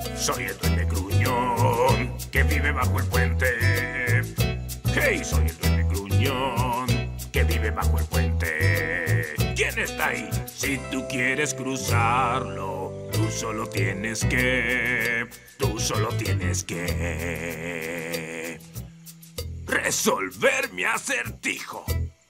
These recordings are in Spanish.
Soy el duende gruñón que vive bajo el puente. Hey, soy el duende gruñón que vive bajo el puente. ¿Quién está ahí? Si tú quieres cruzarlo, tú solo tienes que resolver mi acertijo.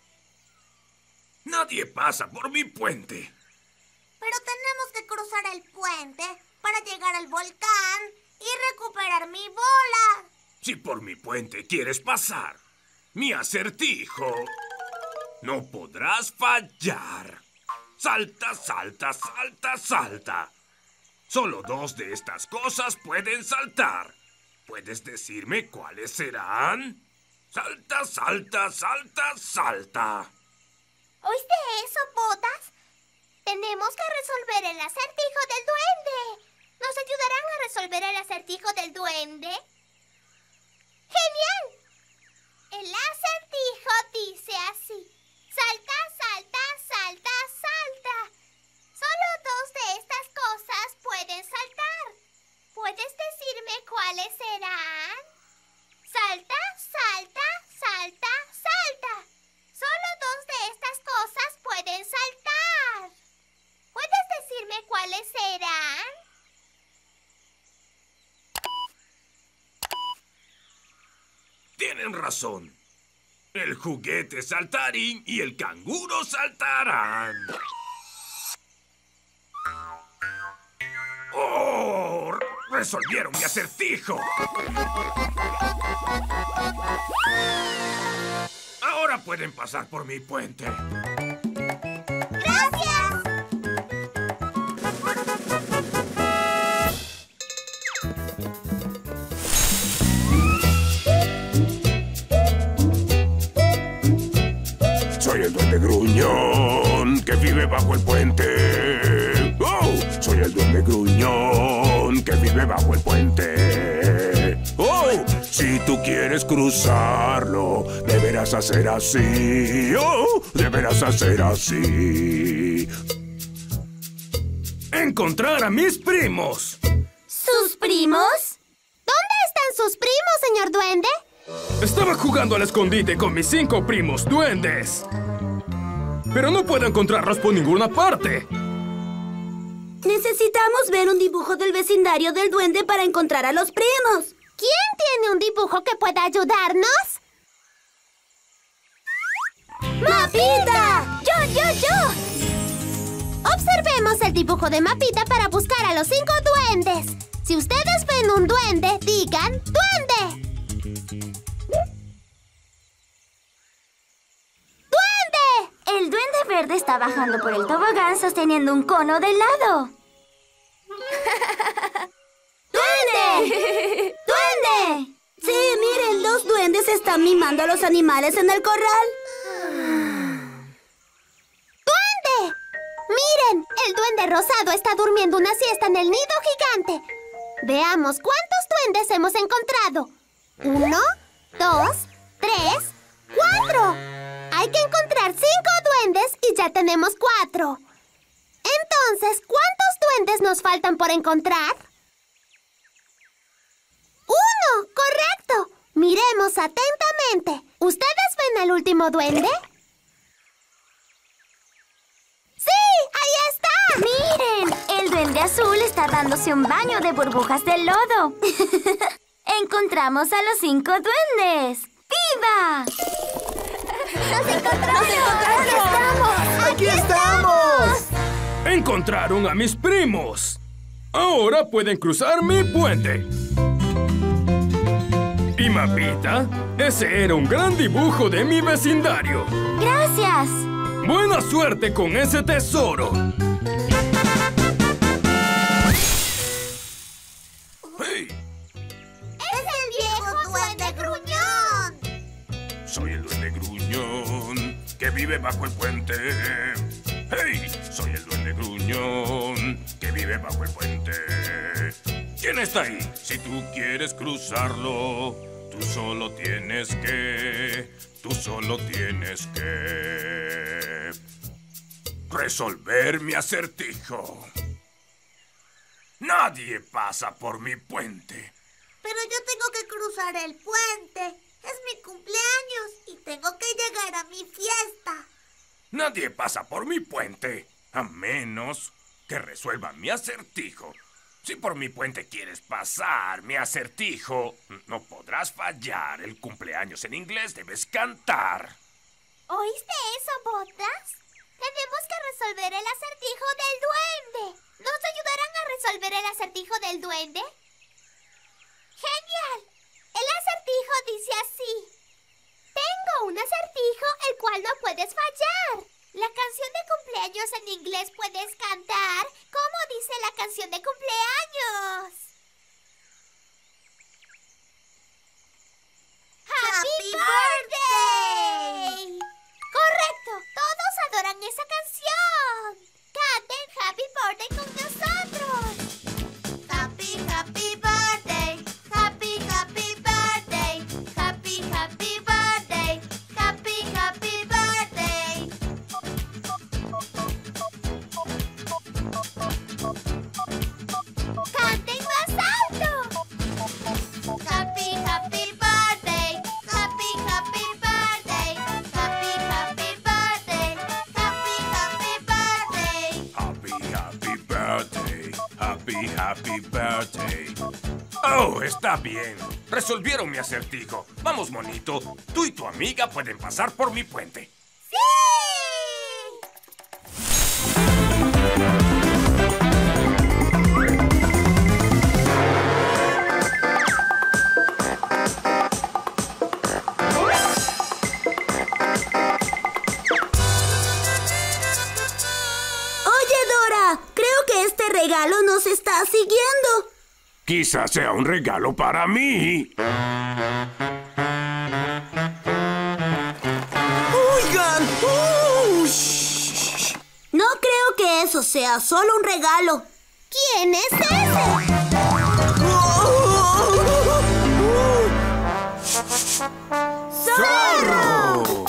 Nadie pasa por mi puente. Pero tenemos que cruzar el puente para llegar al volcán y recuperar mi bola. Si por mi puente quieres pasar mi acertijo, no podrás fallar. Salta, salta, salta, salta. Solo 2 de estas cosas pueden saltar. ¿Puedes decirme cuáles serán? Salta, salta, salta, salta. ¿Oíste eso, Botas? Tenemos que resolver el acertijo del duende. ¿Nos ayudarán a resolver el acertijo del duende? ¡Genial! El acertijo dice así. Salta, salta, salta, salta. Solo 2 de estas cosas pueden saltar. ¿Puedes decirme cuáles serán? Salta, salta, salta, salta. Solo 2 de estas cosas pueden saltar. ¿Puedes decirme cuáles serán? Tienen razón. El juguete saltarín y el canguro saltarán. ¡Oh! ¡Resolvieron mi acertijo! Ahora pueden pasar por mi puente. ¡Gracias! Soy el duende gruñón que vive bajo el puente. ¡Oh! Soy el duende gruñón que vive bajo el puente. ¡Oh! Si tú quieres cruzarlo, deberás hacer así. ¡Oh! Deberás hacer así. Encontrar a mis primos. ¿Sus primos? ¿Dónde están sus primos, señor duende? Estaba jugando al escondite con mis 5 primos duendes. Pero no puedo encontrarlos por ninguna parte. Necesitamos ver un dibujo del vecindario del duende para encontrar a los primos. ¿Quién tiene un dibujo que pueda ayudarnos? ¡Mapita! ¡Yo! Observemos el dibujo de Mapita para buscar a los 5 duendes. Si ustedes ven un duende, digan ¡duende! ¡Duende! El duende verde está bajando por el tobogán sosteniendo un cono de helado. ¡Duende! ¡Duende! Sí, miren, 2 duendes están mimando a los animales en el corral. ¡Duende! ¡Miren! El duende rosado está durmiendo una siesta en el nido gigante. Veamos cuántos duendes hemos encontrado. 1, 2, 3, 4. Hay que encontrar 5 duendes y ya tenemos 4. Entonces, ¿cuántos duendes nos faltan por encontrar? 1, correcto. Miremos atentamente. ¿Ustedes ven al último duende? ¡Sí! ¡Ahí está! ¡Miren! El duende azul está dándose un baño de burbujas de lodo. Encontramos a los 5 duendes. ¡Viva! ¡Nos encontramos! ¡Aquí estamos! Encontraron a mis primos. Ahora pueden cruzar mi puente. ¿Y Mapita? Ese era un gran dibujo de mi vecindario. ¡Gracias! ¡Buena suerte con ese tesoro! ¡Hey! ¡Es el viejo duende gruñón! Soy el duende gruñón que vive bajo el puente. ¡Hey! Soy el duende gruñón que vive bajo el puente. ¿Quién está ahí? Si tú quieres cruzarlo, tú solo tienes que resolver mi acertijo. Nadie pasa por mi puente. Pero yo tengo que cruzar el puente. Es mi cumpleaños y tengo que llegar a mi fiesta. Nadie pasa por mi puente, a menos que resuelva mi acertijo. Si por mi puente quieres pasar mi acertijo, no podrás fallar. El cumpleaños en inglés debes cantar. ¿Oíste eso, Botas? Tenemos que resolver el acertijo del duende. ¿Nos ayudarán a resolver el acertijo del duende? ¡Genial! El acertijo dice así. Tengo un acertijo el cual no puedes fallar. La canción de cumpleaños en inglés puedes cantar. ¿Cómo dice la canción de cumpleaños? ¡Happy Birthday! ¡Correcto! ¡Todos adoran esa canción! ¡Canten Happy Birthday con nosotros! Happy, happy birthday. Happy, happy birthday. Happy, happy birthday. Happy, happy birthday. ¡Canten más alto! Happy, happy birthday. Happy, happy birthday. Happy, happy birthday. Happy, happy birthday. Happy, happy birthday. Happy, happy birthday. Oh, está bien. Resolvieron mi acertijo. Vamos, monito. Tú y tu amiga pueden pasar por mi puente. ¡Sí! Oye, Dora, creo que este regalo nos está siguiendo. Quizás sea un regalo para mí. ¡Oigan! No creo que eso sea solo un regalo. ¿Quién es ese? ¡Zorro!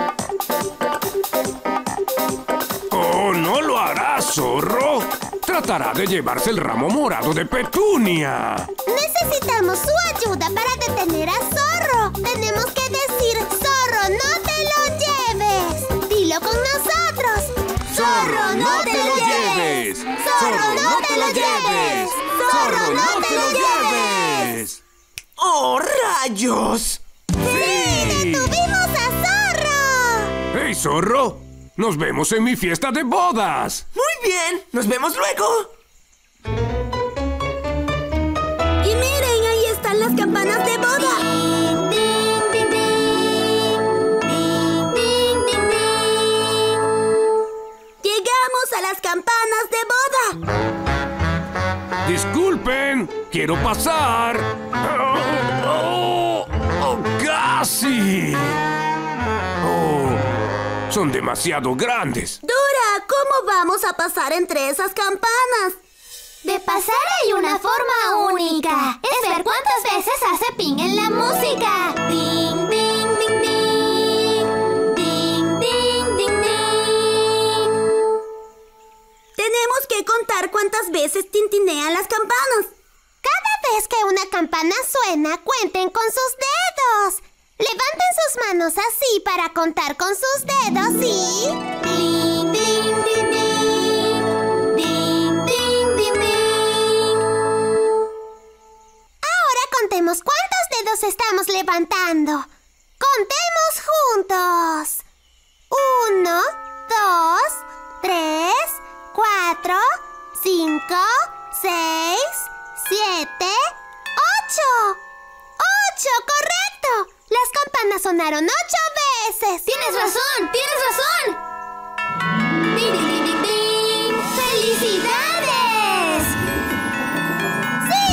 ¡Oh, no lo hará, zorro! Tratará de llevarse el ramo morado de Petunia. Necesitamos su ayuda para detener a Zorro. Tenemos que decir, Zorro, no te lo lleves. Dilo con nosotros. Zorro, no te lo lleves. Zorro, no te lo lleves. Zorro, no te lo lleves. ¡Oh, rayos! ¡Sí! ¡Detuvimos a Zorro! ¡Hey, zorro! ¡Nos vemos en mi fiesta de bodas! Muy bien, nos vemos luego. Y miren, ahí están las campanas de boda. Ding, ding, ding, ding. Ding, ding, ding, ding. Llegamos a las campanas de boda. Disculpen, quiero pasar. ¡Oh, casi! ¡Oh! Son demasiado grandes. Dora, ¿cómo vamos a pasar entre esas campanas? De pasar hay una forma única. Es ver cuántas veces hace ping en la música. Ding, ding, ding, ding. Ding, ding, ding, ding. Tenemos que contar cuántas veces tintinean las campanas. Cada vez que una campana suena, cuenten con sus dedos. Levanten sus manos así para contar con sus dedos y... Ding, ding, ding, ding. Ding, ding, ding, ding. Ahora contemos cuántos dedos estamos levantando. Contemos juntos. 1, 2, 3, 4, 5, 6, 7, 8. ¡8! ¡Correcto! Las campanas sonaron 8 veces. ¡Tienes razón! ¡Tienes razón! ¡Ding, ding, ding, ding, ding! ¡Felicidades! ¡Sí!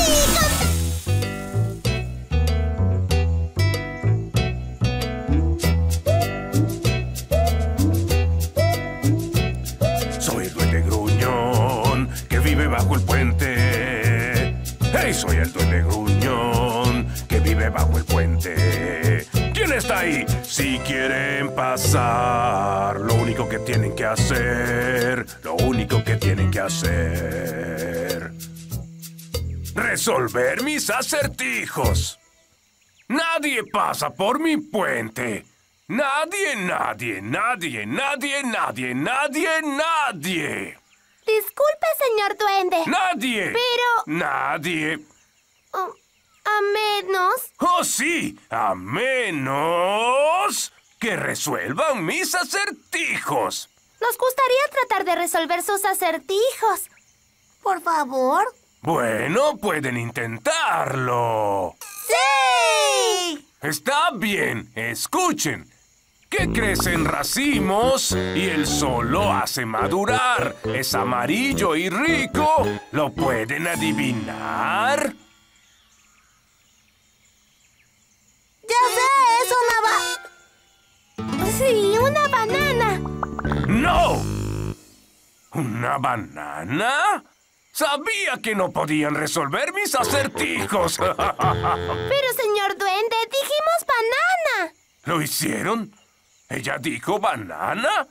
Soy el duende gruñón que vive bajo el puente. ¡Hey! Soy el duende gruñón que vive bajo el puente. ¿Quién está ahí? Si quieren pasar, lo único que tienen que hacer, resolver mis acertijos. Nadie pasa por mi puente. Nadie, nadie, nadie, nadie, nadie, nadie, nadie. Disculpe, señor duende. Nadie. Pero... Nadie. a menos... Oh, sí, a menos que resuelvan mis acertijos. Nos gustaría tratar de resolver sus acertijos. Por favor. Bueno, pueden intentarlo. ¡Sí! Está bien, escuchen. Que crece en racimos y el sol lo hace madurar. Es amarillo y rico. ¿Lo pueden adivinar? ¡Ya sé! ¡Es una Sí, una banana. ¡No! ¿Una banana? Sabía que no podían resolver mis acertijos. Pero, señor duende, dijimos banana. ¿Lo hicieron? ¿Ella dijo banana?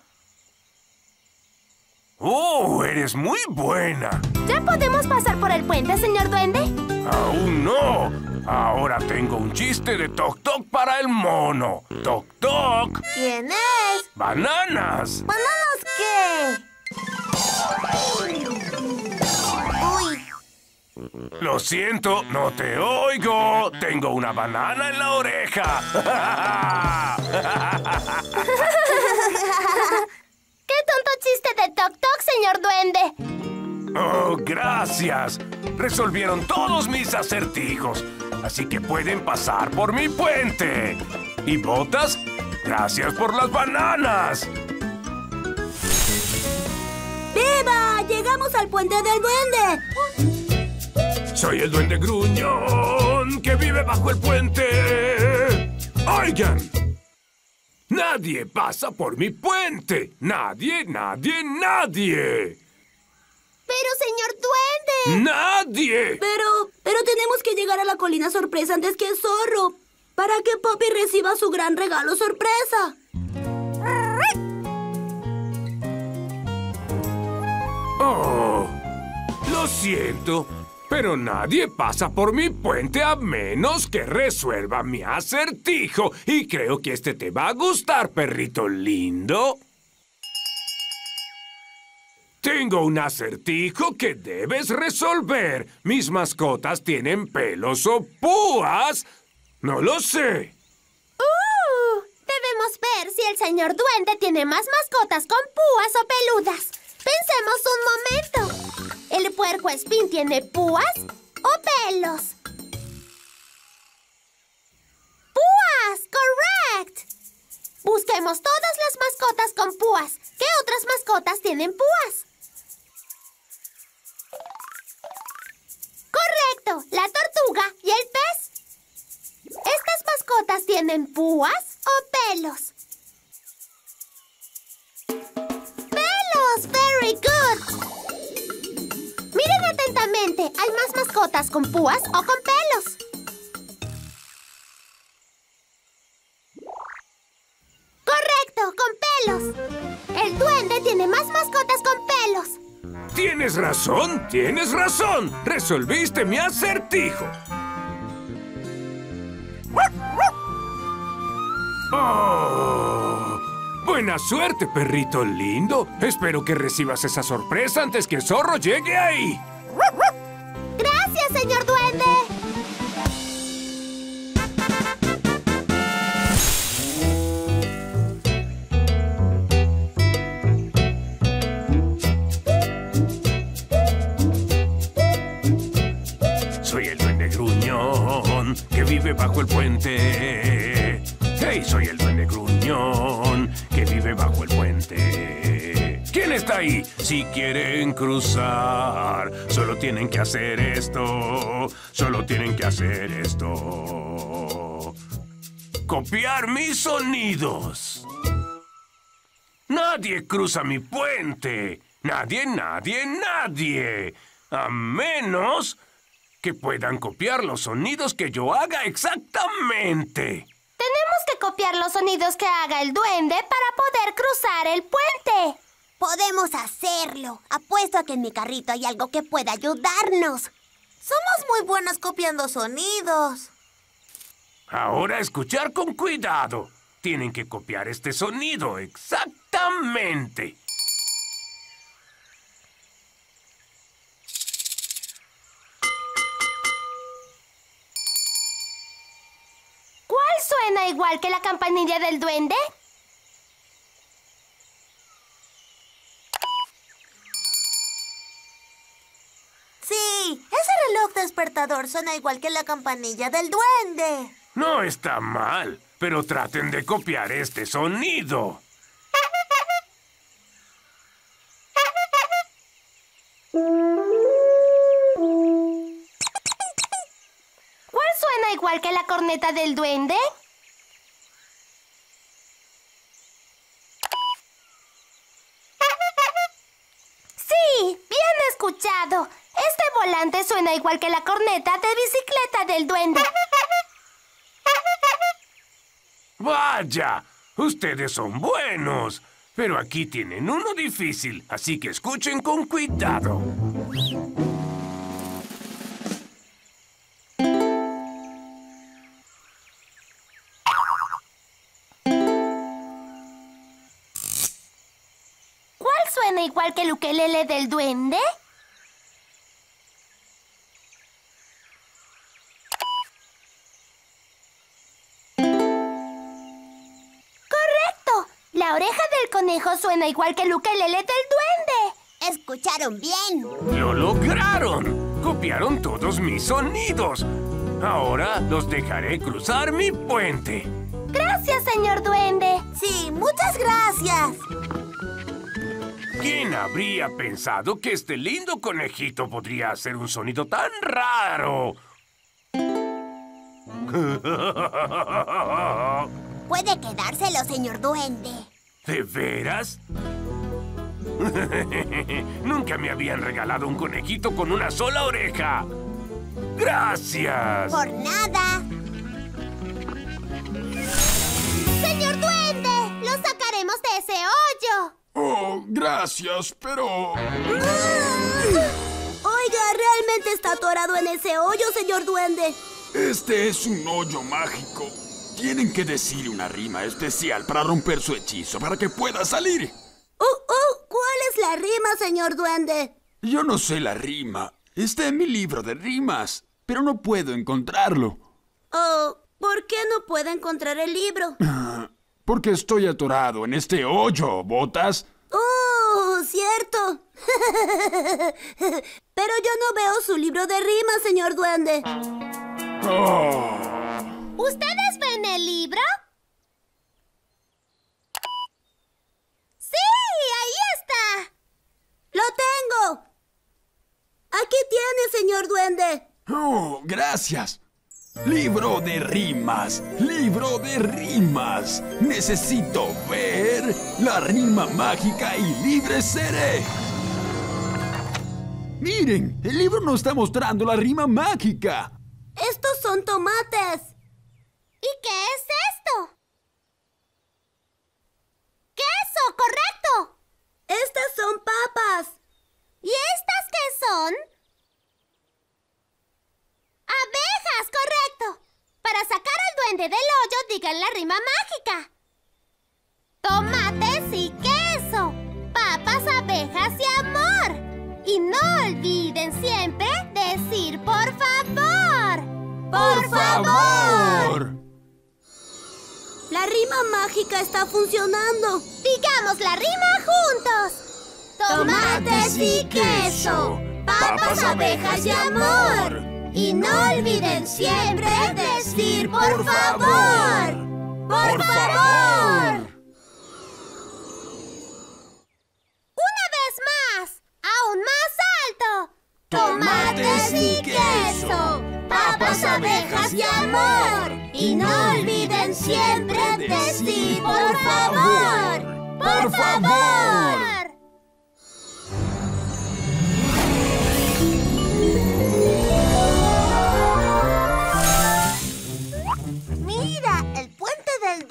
¡Oh, eres muy buena! ¿Ya podemos pasar por el puente, señor duende? ¡Aún no! Ahora tengo un chiste de Toc Toc para el mono. ¡Toc Toc! ¿Quién es? ¡Bananas! ¿Bananas qué? Uy. Lo siento, no te oigo. Tengo una banana en la oreja. ¡Qué tonto chiste de Toc Toc, señor duende! Oh, gracias. Resolvieron todos mis acertijos. Así que pueden pasar por mi puente. ¿Y Botas? Gracias por las bananas. ¡Viva! ¡Llegamos al puente del duende! Soy el duende gruñón que vive bajo el puente. ¡Oigan! Nadie pasa por mi puente. Nadie, nadie, nadie. ¡Pero, señor duende! ¡Nadie! Pero tenemos que llegar a la colina sorpresa antes que el zorro, para que Poppy reciba su gran regalo sorpresa. Oh, lo siento, pero nadie pasa por mi puente a menos que resuelva mi acertijo. Y creo que este te va a gustar, perrito lindo. Tengo un acertijo que debes resolver. ¿Mis mascotas tienen pelos o púas? No lo sé. Debemos ver si el señor duende tiene más mascotas con púas o peludas. Pensemos un momento. ¿El puercoespín tiene púas o pelos? ¡Púas! ¡Correct! Busquemos todas las mascotas con púas. ¿Qué otras mascotas tienen púas? ¡Correcto! La tortuga y el pez. ¿Estas mascotas tienen púas o pelos? ¡Pelos! ¡Very good! Miren atentamente. ¿Hay más mascotas con púas o con pelos? ¡Correcto! ¡Con pelos! El duende tiene más mascotas con pelos. Tienes razón, tienes razón. Resolviste mi acertijo. Oh, buena suerte, perrito lindo. Espero que recibas esa sorpresa antes que el zorro llegue ahí. ¡Gracias, señor duende! Soy el duende gruñón que vive bajo el puente. Hey, soy el duende gruñón que vive bajo el puente. ¿Quién está ahí? Si quieren cruzar, solo tienen que hacer esto. Solo tienen que hacer esto. Copiar mis sonidos. Nadie cruza mi puente. Nadie, nadie, nadie. A menos que puedan copiar los sonidos que yo haga exactamente. Tenemos que copiar los sonidos que haga el duende para poder cruzar el puente. Podemos hacerlo. Apuesto a que en mi carrito hay algo que pueda ayudarnos. Somos muy buenas copiando sonidos. Ahora escuchar con cuidado. Tienen que copiar este sonido exactamente. ¿Cuál suena igual que la campanilla del duende? Sí, ese reloj despertador suena igual que la campanilla del duende. No está mal, pero traten de copiar este sonido. ¿Cuál suena igual que la corneta del duende? Sí, bien escuchado. Este volante suena igual que la corneta de bicicleta del duende. ¡Vaya! Ustedes son buenos. Pero aquí tienen uno difícil, así que escuchen con cuidado. ¿Cuál suena igual que el ukelele del duende? ¡Correcto! La oreja del conejo suena igual que el ukelele del duende. ¿Escucharon bien? ¡Lo lograron! Copiaron todos mis sonidos. Ahora los dejaré cruzar mi puente. Gracias, señor duende. Sí, muchas gracias. ¿Quién habría pensado que este lindo conejito podría hacer un sonido tan raro? Puede quedárselo, señor duende. ¿De veras? Nunca me habían regalado un conejito con una sola oreja. ¡Gracias! Por nada. ¡Señor duende! ¡Lo sacaremos de ese hoyo! Oh, gracias, pero... Oiga, realmente está atorado en ese hoyo, señor duende. Este es un hoyo mágico. Tienen que decir una rima especial para romper su hechizo, para que pueda salir. ¿Cuál es la rima, señor duende? Yo no sé la rima. Está en mi libro de rimas, pero no puedo encontrarlo. Oh, ¿por qué no puede encontrar el libro? Porque estoy atorado en este hoyo, ¿botas? ¡Oh, cierto! Pero yo no veo su libro de rimas, señor duende. Oh. ¿Ustedes ven el libro? ¡Sí! ¡Ahí está! ¡Lo tengo! Aquí tiene, señor duende. Oh, gracias. Libro de rimas, libro de rimas. Necesito ver la rima mágica y libre seré. Miren, el libro nos está mostrando la rima mágica. Estos son tomates. ¿Y qué es esto? ¡Queso! ¡Correcto! Estas son papas. ¿Y estas qué son? ¡Abejas! ¡Correcto! Para sacar al duende del hoyo, digan la rima mágica. Tomates y queso, papas, abejas y amor. Y no olviden siempre decir por favor. ¡Por favor! La rima mágica está funcionando. Digamos la rima juntos. Tomates y queso, papas, abejas y amor. Y no olviden siempre decir por favor. ¡Por favor! Una vez más, aún más alto. Tomates y queso, papas, abejas y amor. Y no olviden siempre decir por favor. ¡Por favor! Mira, el puente del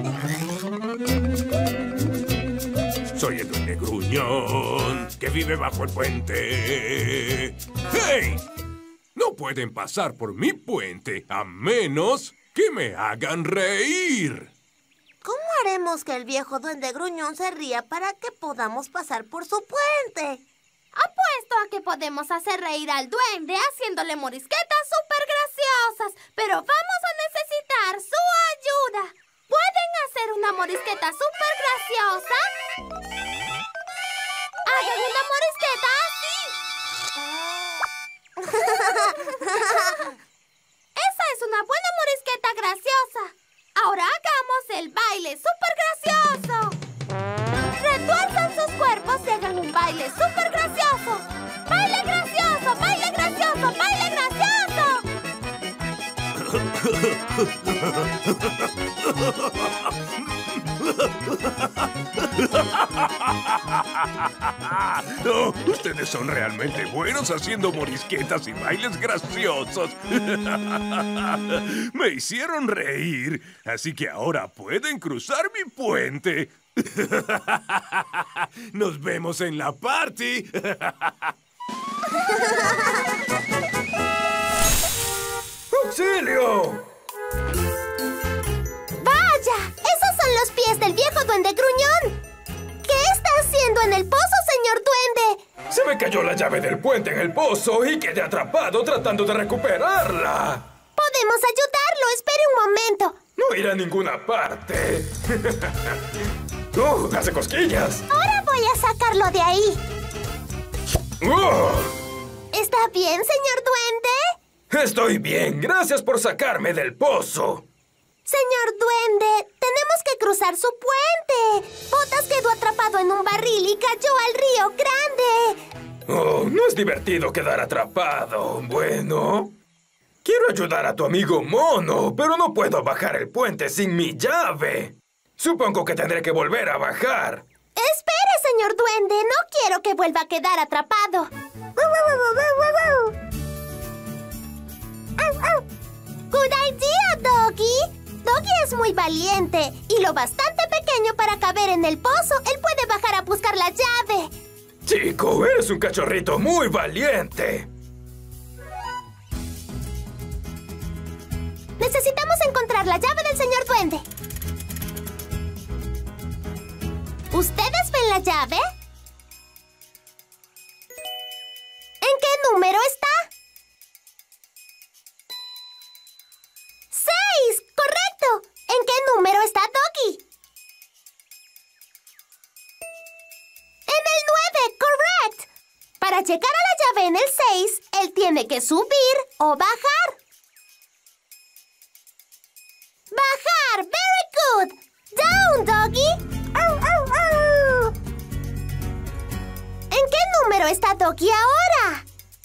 duende. Soy el duende gruñón que vive bajo el puente. ¡Hey! No no pueden pasar por mi puente a menos que me hagan reír. ¿Cómo haremos que el viejo duende gruñón se ría para que podamos pasar por su puente? Apuesto a que podemos hacer reír al duende haciéndole morisquetas súper graciosas, pero vamos a necesitar su ayuda. ¿Pueden hacer una morisqueta súper graciosa? ¡Hagan una morisqueta así! ¡Esa es una buena morisqueta graciosa! Ahora hagamos el baile súper gracioso. Retuerzan sus cuerpos y hagan un baile súper gracioso. ¡Baile gracioso! ¡Baile gracioso! ¡Baile gracioso! Oh, ustedes son realmente buenos haciendo morisquetas y bailes graciosos. Me hicieron reír, así que ahora pueden cruzar mi puente. Nos vemos en la party. ¡Auxilio! ¡Vaya! ¡Esos son los pies del viejo duende gruñón! ¿Qué está haciendo en el pozo, señor duende? Se me cayó la llave del puente en el pozo y quedé atrapado tratando de recuperarla. Podemos ayudarlo. Espere un momento. No iré a ninguna parte. Hace cosquillas. Ahora voy a sacarlo de ahí. ¿Está bien, señor duende? Estoy bien. Gracias por sacarme del pozo. Señor duende, tenemos que cruzar su puente. Botas quedó atrapado en un barril y cayó al río Grande. Oh, no es divertido quedar atrapado. Bueno, quiero ayudar a tu amigo Mono, pero no puedo bajar el puente sin mi llave. Supongo que tendré que volver a bajar. Espere, señor duende. No quiero que vuelva a quedar atrapado. Good idea, Doggy. Doggy es muy valiente y lo bastante pequeño para caber en el pozo. Él puede bajar a buscar la llave. Chico, eres un cachorrito muy valiente. Necesitamos encontrar la llave del señor duende. ¿Ustedes ven la llave? ¿En qué número está? 6, correcto. ¿En qué número está Doggy? En el 9, correcto. Para llegar a la llave en el 6, él tiene que subir o bajar. Bajar, very good. Down, Doggy. ¿En qué número está Doggy ahora?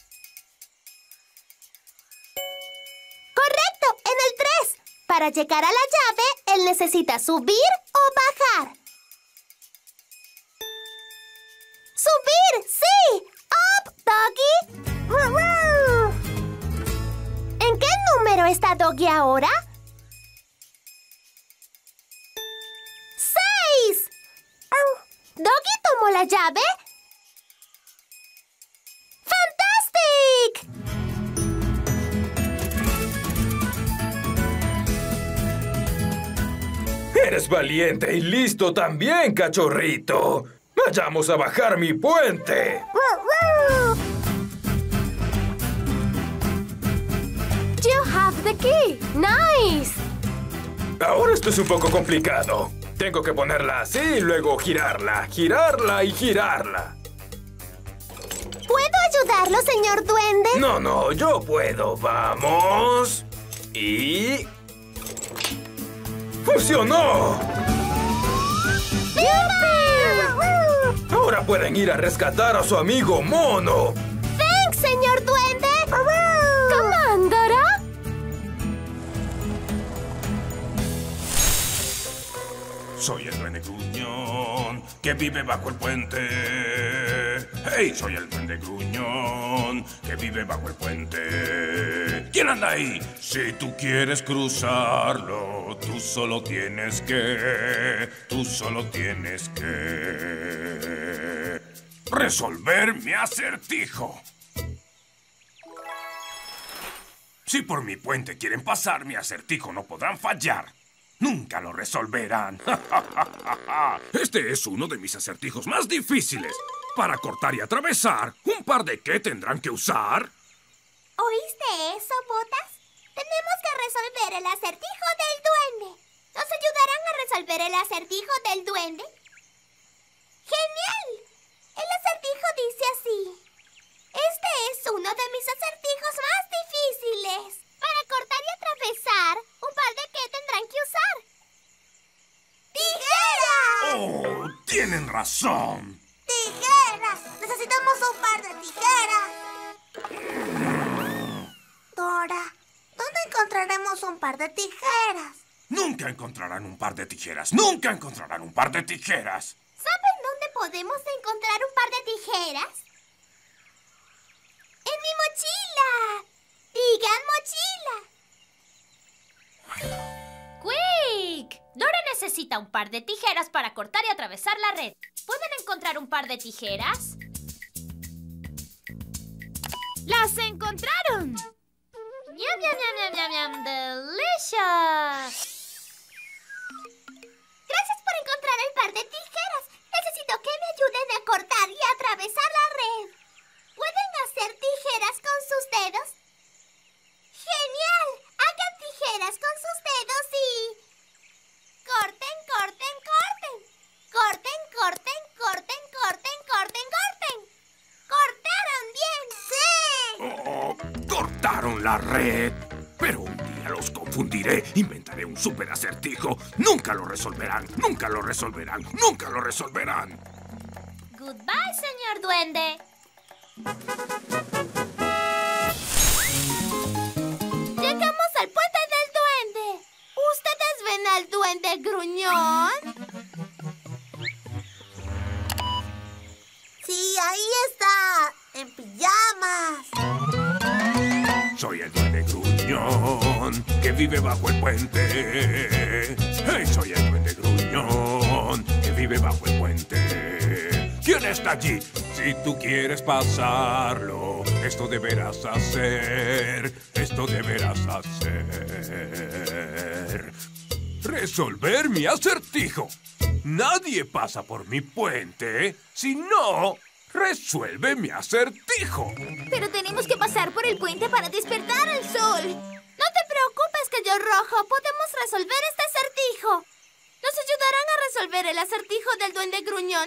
Correcto, en el 3. Para llegar a la llave, él necesita subir o bajar. ¡Subir! ¡Sí! ¡Up, Doggy! ¿En qué número está Doggy ahora? 6. ¿Doggy tomó la llave? ¡Fantastic! Eres valiente y listo también, cachorrito. Vayamos a bajar mi puente. You have the key. Nice. Ahora esto es un poco complicado. Tengo que ponerla así y luego girarla, girarla y girarla. ¿Puedo ayudarlo, señor duende? No, yo puedo. Vamos. Y... ¡funcionó! Ahora pueden ir a rescatar a su amigo Mono. ¡Thanks, señor duende! ¿Comandora? Soy el duende gruñón que vive bajo el puente. ¡Hey! Soy el duende gruñón que vive bajo el puente. ¿Quién anda ahí? Si tú quieres cruzarlo, tú solo tienes que resolver mi acertijo. Si por mi puente quieren pasar, mi acertijo no podrán fallar. Nunca lo resolverán. Este es uno de mis acertijos más difíciles. Para cortar y atravesar, ¿un par de qué tendrán que usar? ¿Oíste eso, Botas? Tenemos que resolver el acertijo del duende. ¿Nos ayudarán a resolver el acertijo del duende? ¡Genial! El acertijo dice así. Este es uno de mis acertijos más difíciles. Para cortar y atravesar, un par de qué tendrán que usar. ¡Tijeras! ¡Oh! ¡Tienen razón! ¡Tijeras! Necesitamos un par de tijeras. Dora, ¿dónde encontraremos un par de tijeras? Nunca encontrarán un par de tijeras. ¡Nunca encontrarán un par de tijeras! ¿Saben dónde podemos encontrar un par de tijeras? ¡En mi mochila! ¡Digan mochila! ¡Quick! Dora necesita un par de tijeras para cortar y atravesar la red. ¿Pueden encontrar un par de tijeras? ¡Las encontraron! ¡Ñam, ñam, ñam, ñam, ñam, ñam! ¡Delicious! Gracias por encontrar el par de tijeras. Necesito que me ayuden a cortar y atravesar la red. ¿Pueden hacer tijeras con sus dedos? ¡Genial! Hagan tijeras con sus dedos y... ¡corten, corten, corten! ¡Corten, corten, corten, corten, corten, corten! ¡Cortaron bien! ¡Sí! ¡Oh! ¡Cortaron la red! Pero un día los confundiré. Inventaré un súper acertijo. ¡Nunca lo resolverán! ¡Nunca lo resolverán! ¡Nunca lo resolverán! Goodbye, señor duende. ¡Llegamos al puente del duende! ¿Ustedes ven al duende gruñón? Sí, ahí está. En pijamas. Soy el duende gruñón que vive bajo el puente. ¡Hey! Soy el duende gruñón que vive bajo el puente. ¿Quién está allí? Si tú quieres pasarlo, esto deberás hacer. Esto deberás hacer. Resolver mi acertijo. Nadie pasa por mi puente si no resuelve mi acertijo. Pero tenemos que pasar por el puente para despertar al sol. No te preocupes, Cayo Rojo. Podemos resolver este acertijo. ¿Nos ayudarán a resolver el acertijo del duende gruñón?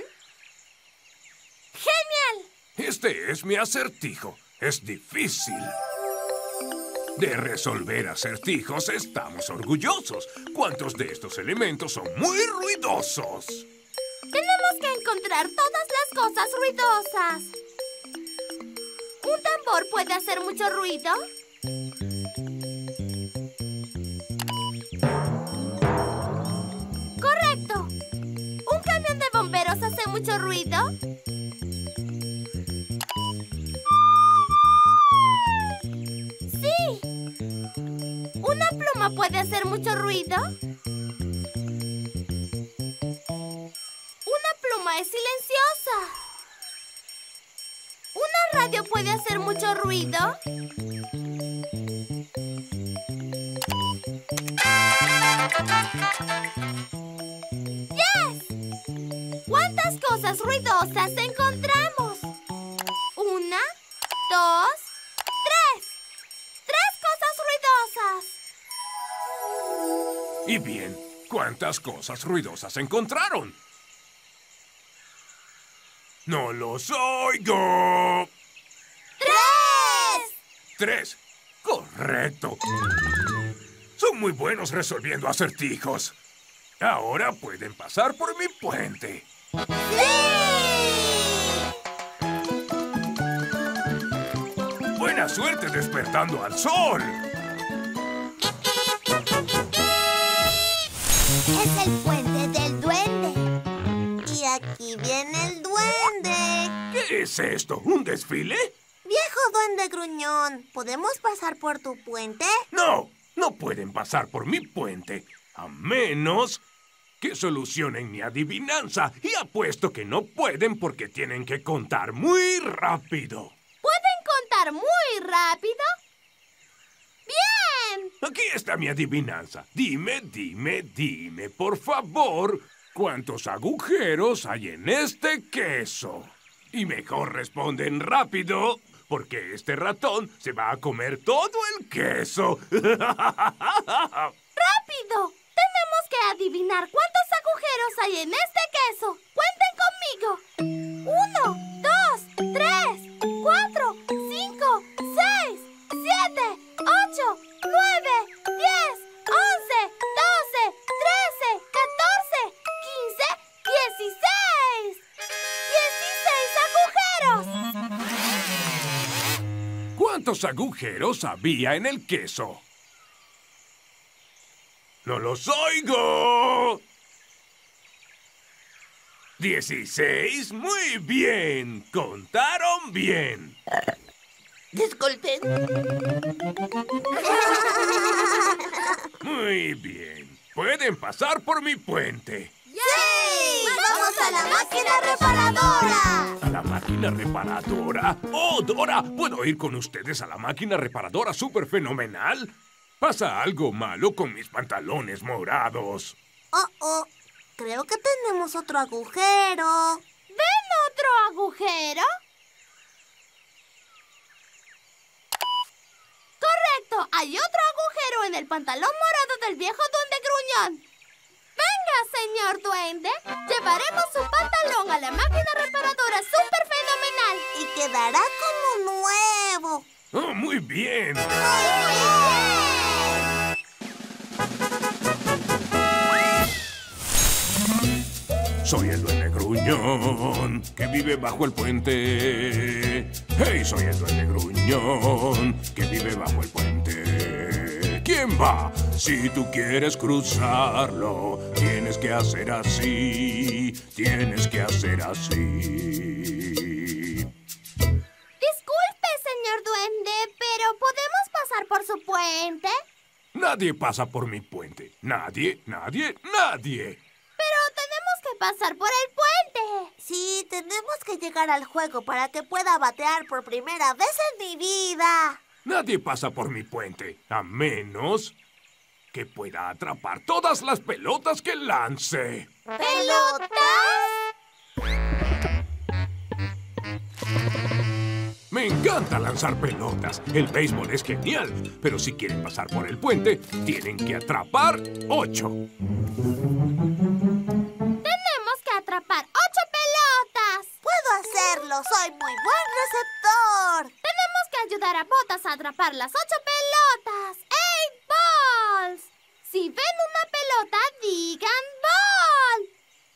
¡Genial! Este es mi acertijo. Es difícil. De resolver acertijos estamos orgullosos. ¿Cuántos de estos elementos son muy ruidosos? Tenemos que encontrar todas las cosas ruidosas. ¿Un tambor puede hacer mucho ruido? Correcto. ¿Un camión de bomberos hace mucho ruido? Sí. ¿Una pluma puede hacer mucho ruido? Una pluma es silenciosa. ¿Una radio puede hacer mucho ruido? ¡Yes! ¿Cuántas cosas ruidosas encontramos? Una, dos, tres. ¡Tres cosas ruidosas! Y bien, ¿cuántas cosas ruidosas encontraron? ¡No los oigo! ¡Tres! 3. Correcto. Son muy buenos resolviendo acertijos. Ahora pueden pasar por mi puente. Buena suerte despertando al sol. Es el puente del duende. Y aquí viene el duende. ¿Qué es esto? ¿Un desfile? Viejo duende gruñón, ¿podemos pasar por tu puente? No, no pueden pasar por mi puente, a menos que solucionen mi adivinanza. Y apuesto que no pueden porque tienen que contar muy rápido. ¿Pueden contar muy rápido? ¡Bien! Aquí está mi adivinanza. Dime, por favor, ¿cuántos agujeros hay en este queso? Y mejor responden rápido, porque este ratón se va a comer todo el queso. ¡Rápido! Tenemos que adivinar cuántos agujeros hay en este queso. ¡Cuenten conmigo! 1, 2, 3, 4, 5, 6, 7, 8, 9, 10, 11, 12, 13, 14, 15, 16. ¡16 agujeros! ¿Cuántos agujeros había en el queso? ¡No los oigo! 16, muy bien. Contaron bien. Disculpen. Muy bien. Pueden pasar por mi puente. ¡Sí! ¡Vamos a la máquina reparadora! ¿A la máquina reparadora? ¡Oh, Dora! ¿Puedo ir con ustedes a la máquina reparadora súper fenomenal? Pasa algo malo con mis pantalones morados. Oh. Creo que tenemos otro agujero. ¿Ven otro agujero? Correcto, hay otro agujero en el pantalón morado del viejo duende gruñón. Venga, señor duende, llevaremos su pantalón a la máquina reparadora súper fenomenal. Y quedará como nuevo. ¡Oh, muy bien! Soy el duende gruñón que vive bajo el puente. ¡Hey! Soy el duende gruñón que vive bajo el puente. ¿Quién va? Si tú quieres cruzarlo, tienes que hacer así. Tienes que hacer así. Disculpe, señor duende, pero ¿podemos pasar por su puente? Nadie pasa por mi puente. Nadie. Pero tenemos que pasar por el puente. Sí, tenemos que llegar al juego para que pueda batear por primera vez en mi vida. Nadie pasa por mi puente, a menos que pueda atrapar todas las pelotas que lance. ¿Pelotas? Me encanta lanzar pelotas. El béisbol es genial, pero si quieren pasar por el puente, tienen que atrapar 8. Tenemos que atrapar 8 pelotas. Puedo hacerlo, soy muy buen receptor. Tenemos que ayudar a Botas a atrapar las 8 pelotas. 8 balls. Si ven una pelota, digan ball.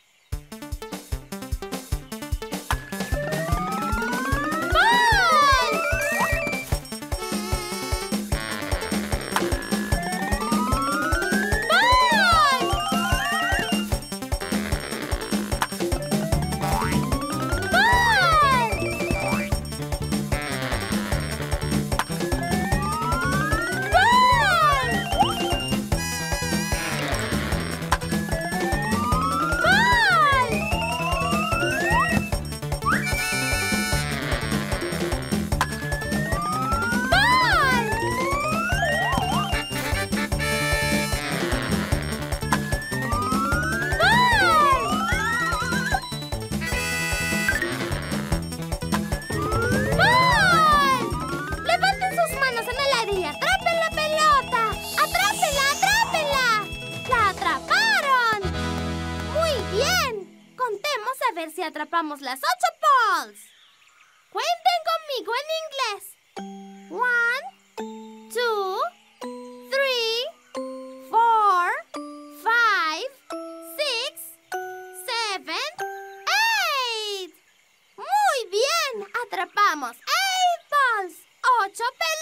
Atrapamos las 8 balls. Cuenten conmigo en inglés. 1, 2, 3, 4, 5, 6, 7, 8. Muy bien. Atrapamos 8 balls. 8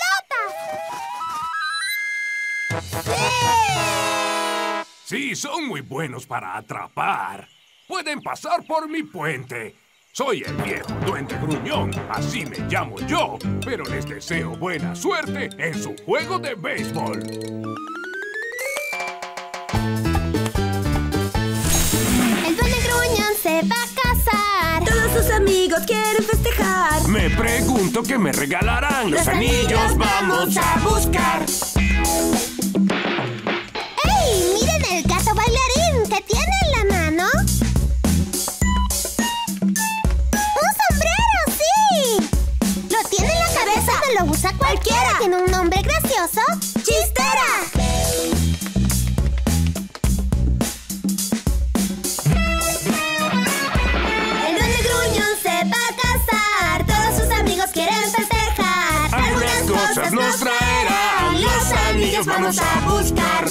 pelotas. Sí, son muy buenos para atrapar. Pueden pasar por mi puente. Soy el viejo duende gruñón, así me llamo yo, pero les deseo buena suerte en su juego de béisbol. El duende gruñón se va a casar. Todos sus amigos quieren festejar. Me pregunto qué me regalarán. Los anillos vamos a buscar. niños vamos a buscar.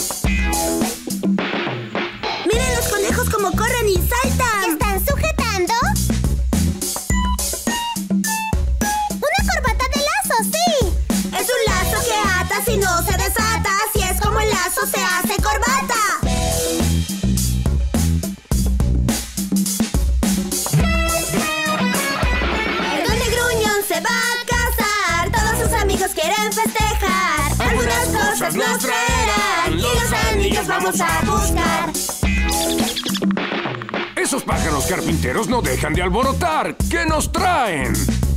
Miren los conejos como corren y saltan. ¿Están sujetando? ¡Una corbata de lazo, sí! Es un lazo que atas y no se desata. Así es como el lazo se hace corbata. El duende gruñón se va a casar. Todos sus amigos quieren festejar. Algunas cosas nos traerán y los anillos vamos a buscar. Esos pájaros carpinteros no dejan de alborotar. ¿Qué nos traen?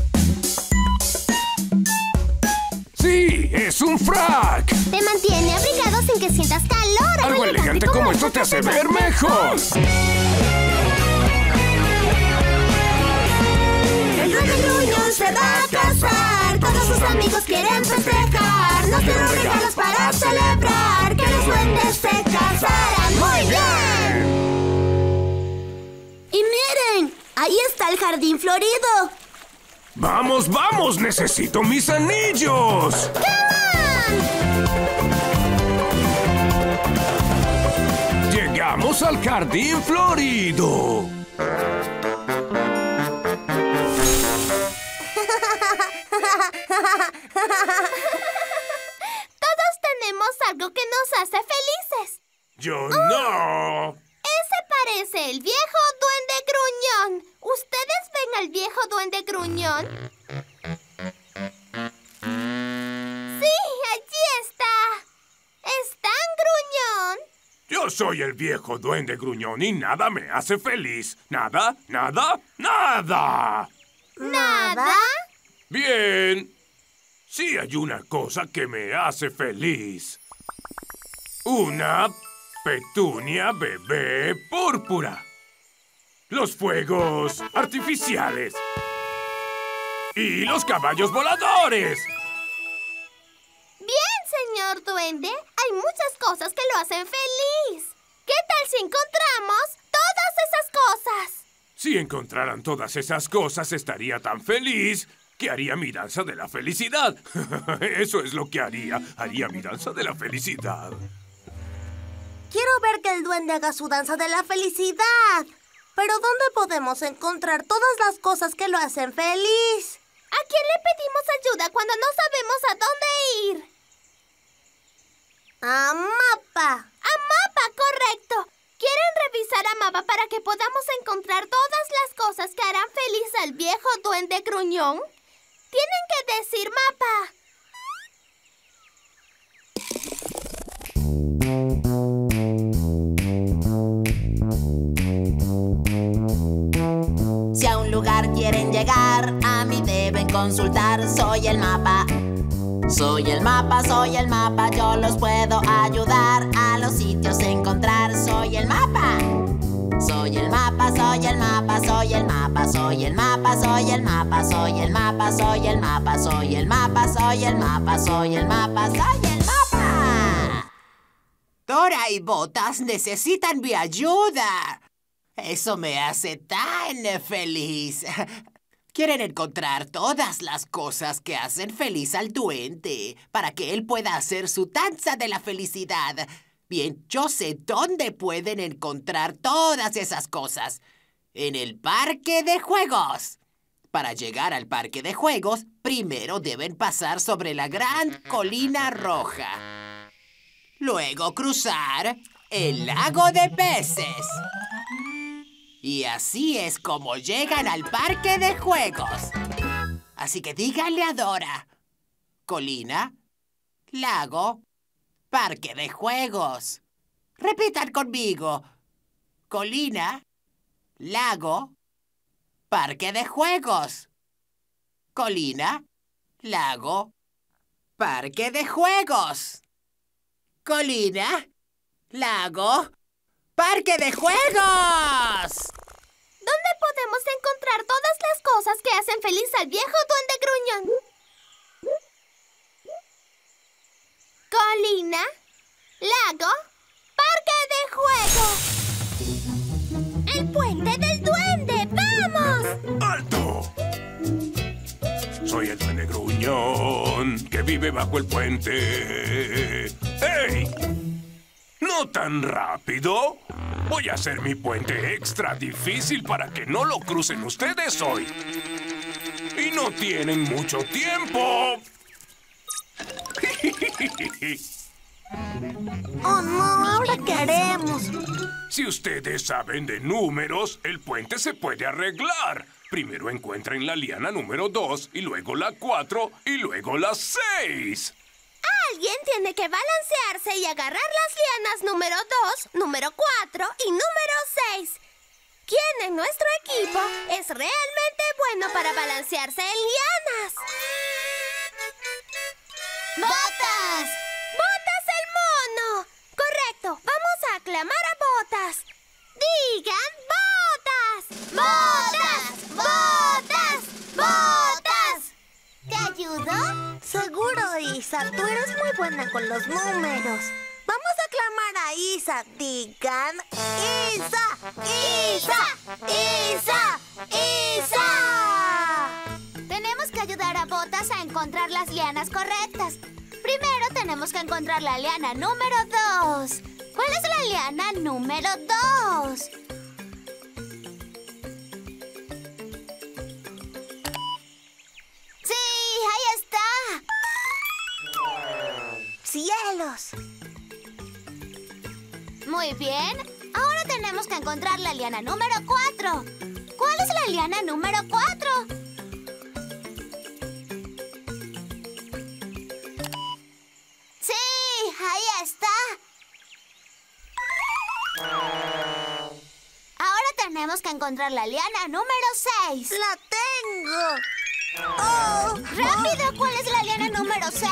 ¡Sí! ¡Es un frac! Te mantiene abrigado sin que sientas calor. Algo elegante como esto te hace ver mejor. El duende gruñón se va a casar. Todos sus amigos quieren festejar. Nos dieron regalos para celebrar que los duendes se casaran. ¡Muy bien! Y miren, ahí está el jardín florido. ¡Vamos, vamos! ¡Necesito mis anillos! ¡Llegamos al jardín florido! Todos tenemos algo que nos hace felices. ¡Yo no! Ese parece el viejo duende gruñón. ¿Ustedes ven al viejo duende gruñón? Sí, allí está. ¿Es tan gruñón? Yo soy el viejo duende gruñón y nada me hace feliz. ¿Nada? ¿Nada? ¡Nada! ¿Nada? Bien. Sí hay una cosa que me hace feliz. Una petunia bebé púrpura. Los fuegos artificiales. Y los caballos voladores. Bien, señor duende. Hay muchas cosas que lo hacen feliz. ¿Qué tal si encontramos todas esas cosas? Si encontraran todas esas cosas, estaría tan feliz que haría mi danza de la felicidad. Eso es lo que haría. Haría mi danza de la felicidad. Quiero ver que el duende haga su danza de la felicidad. Pero ¿dónde podemos encontrar todas las cosas que lo hacen feliz? ¿A quién le pedimos ayuda cuando no sabemos a dónde ir? A Mapa. ¡A Mapa, correcto! ¿Quieren revisar a Mapa para que podamos encontrar todas las cosas que harán feliz al viejo duende gruñón? Tienen que decir Mapa. Si a un lugar quieren llegar, a mí deben consultar. Soy el mapa. Soy el mapa, yo los puedo ayudar a los sitios encontrar. Soy el mapa. Soy el mapa, soy el mapa, soy el mapa, soy el mapa, soy el mapa, soy el mapa, soy el mapa, soy el mapa, soy el mapa, soy el mapa, soy el mapa. Dora y Botas necesitan mi ayuda. Eso me hace tan feliz. Quieren encontrar todas las cosas que hacen feliz al duende para que él pueda hacer su danza de la felicidad. Bien, yo sé dónde pueden encontrar todas esas cosas. En el parque de juegos. Para llegar al parque de juegos, primero deben pasar sobre la gran colina roja. Luego cruzar el lago de peces. Y así es como llegan al parque de juegos. Así que díganle a Dora. Colina, lago, parque de juegos. Repitan conmigo. Colina, lago, parque de juegos. Colina, lago, parque de juegos. Colina, lago, parque de juegos. ¿Dónde podemos encontrar todas las cosas que hacen feliz al viejo duende gruñón? Colina, lago, parque de juegos. ¡El puente del duende! ¡Vamos! ¡Alto! Soy el duende gruñón que vive bajo el puente. ¡Ey! ¡No tan rápido! Voy a hacer mi puente extra difícil para que no lo crucen ustedes hoy. Y no tienen mucho tiempo. ¡Oh, no! ¿Ahora qué haremos? Si ustedes saben de números, el puente se puede arreglar. Primero encuentren la liana número 2, y luego la 4, y luego la 6. Alguien tiene que balancearse y agarrar las lianas número 2, número 4 y número 6. ¿Quién en nuestro equipo es realmente bueno para balancearse en lianas? ¡Botas! ¡Botas el mono! Correcto, vamos a aclamar a Botas. ¡Digan Botas! ¡Botas! ¡Botas! ¡Botas! ¿Te ayudo? Seguro, Isa. Tú eres muy buena con los números. Vamos a aclamar a Isa. Digan Isa, Isa, Isa, Isa. Tenemos que ayudar a Botas a encontrar las lianas correctas. Primero tenemos que encontrar la liana número 2. ¿Cuál es la liana número 2? ¡Sí! ¡Ahí está! ¡Cielos! Muy bien. Ahora tenemos que encontrar la liana número 4. ¿Cuál es la liana número 4? ¡Sí! ¡Ahí está! Ahora tenemos que encontrar la liana número 6. ¡La tengo! ¡Oh! ¡Rápido! ¿Cuál es la liana número 6?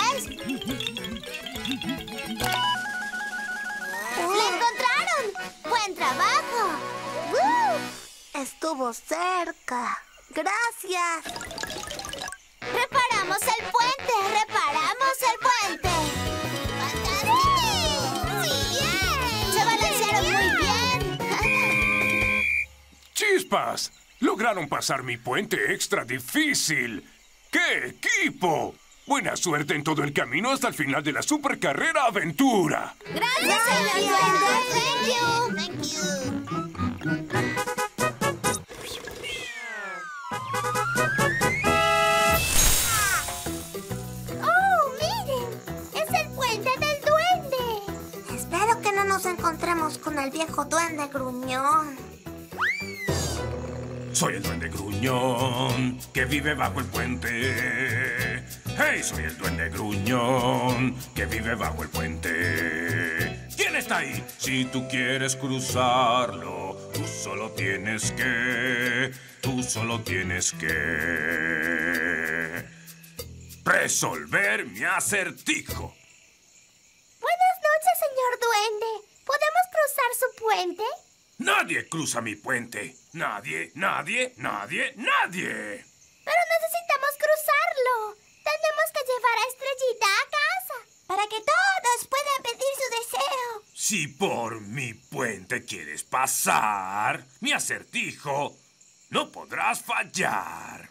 ¡La encontraron! ¡Buen trabajo! Estuvo cerca. Gracias. ¡Reparamos el puente! ¡Reparamos el puente! ¡Fantástico! ¡Sí! ¡Se balancearon muy bien! ¡Chispas! ¡Lograron pasar mi puente extra difícil! ¡Qué equipo! ¡Buena suerte en todo el camino hasta el final de la supercarrera aventura! ¡Gracias, señor Duende! ¡Thank you! ¡Oh, miren! ¡Es el puente del duende! Espero que no nos encontremos con el viejo duende gruñón. Soy el duende gruñón que vive bajo el puente. ¡Hey! Soy el duende gruñón que vive bajo el puente. ¿Quién está ahí? Si tú quieres cruzarlo, tú solo tienes que resolver mi acertijo. Buenas noches, señor Duende. ¿Podemos cruzar su puente? Nadie cruza mi puente. Nadie, nadie, nadie, nadie. Pero necesitamos cruzarlo. Tenemos que llevar a Estrellita a casa para que todos puedan pedir su deseo. Si por mi puente quieres pasar, mi acertijo, no podrás fallar.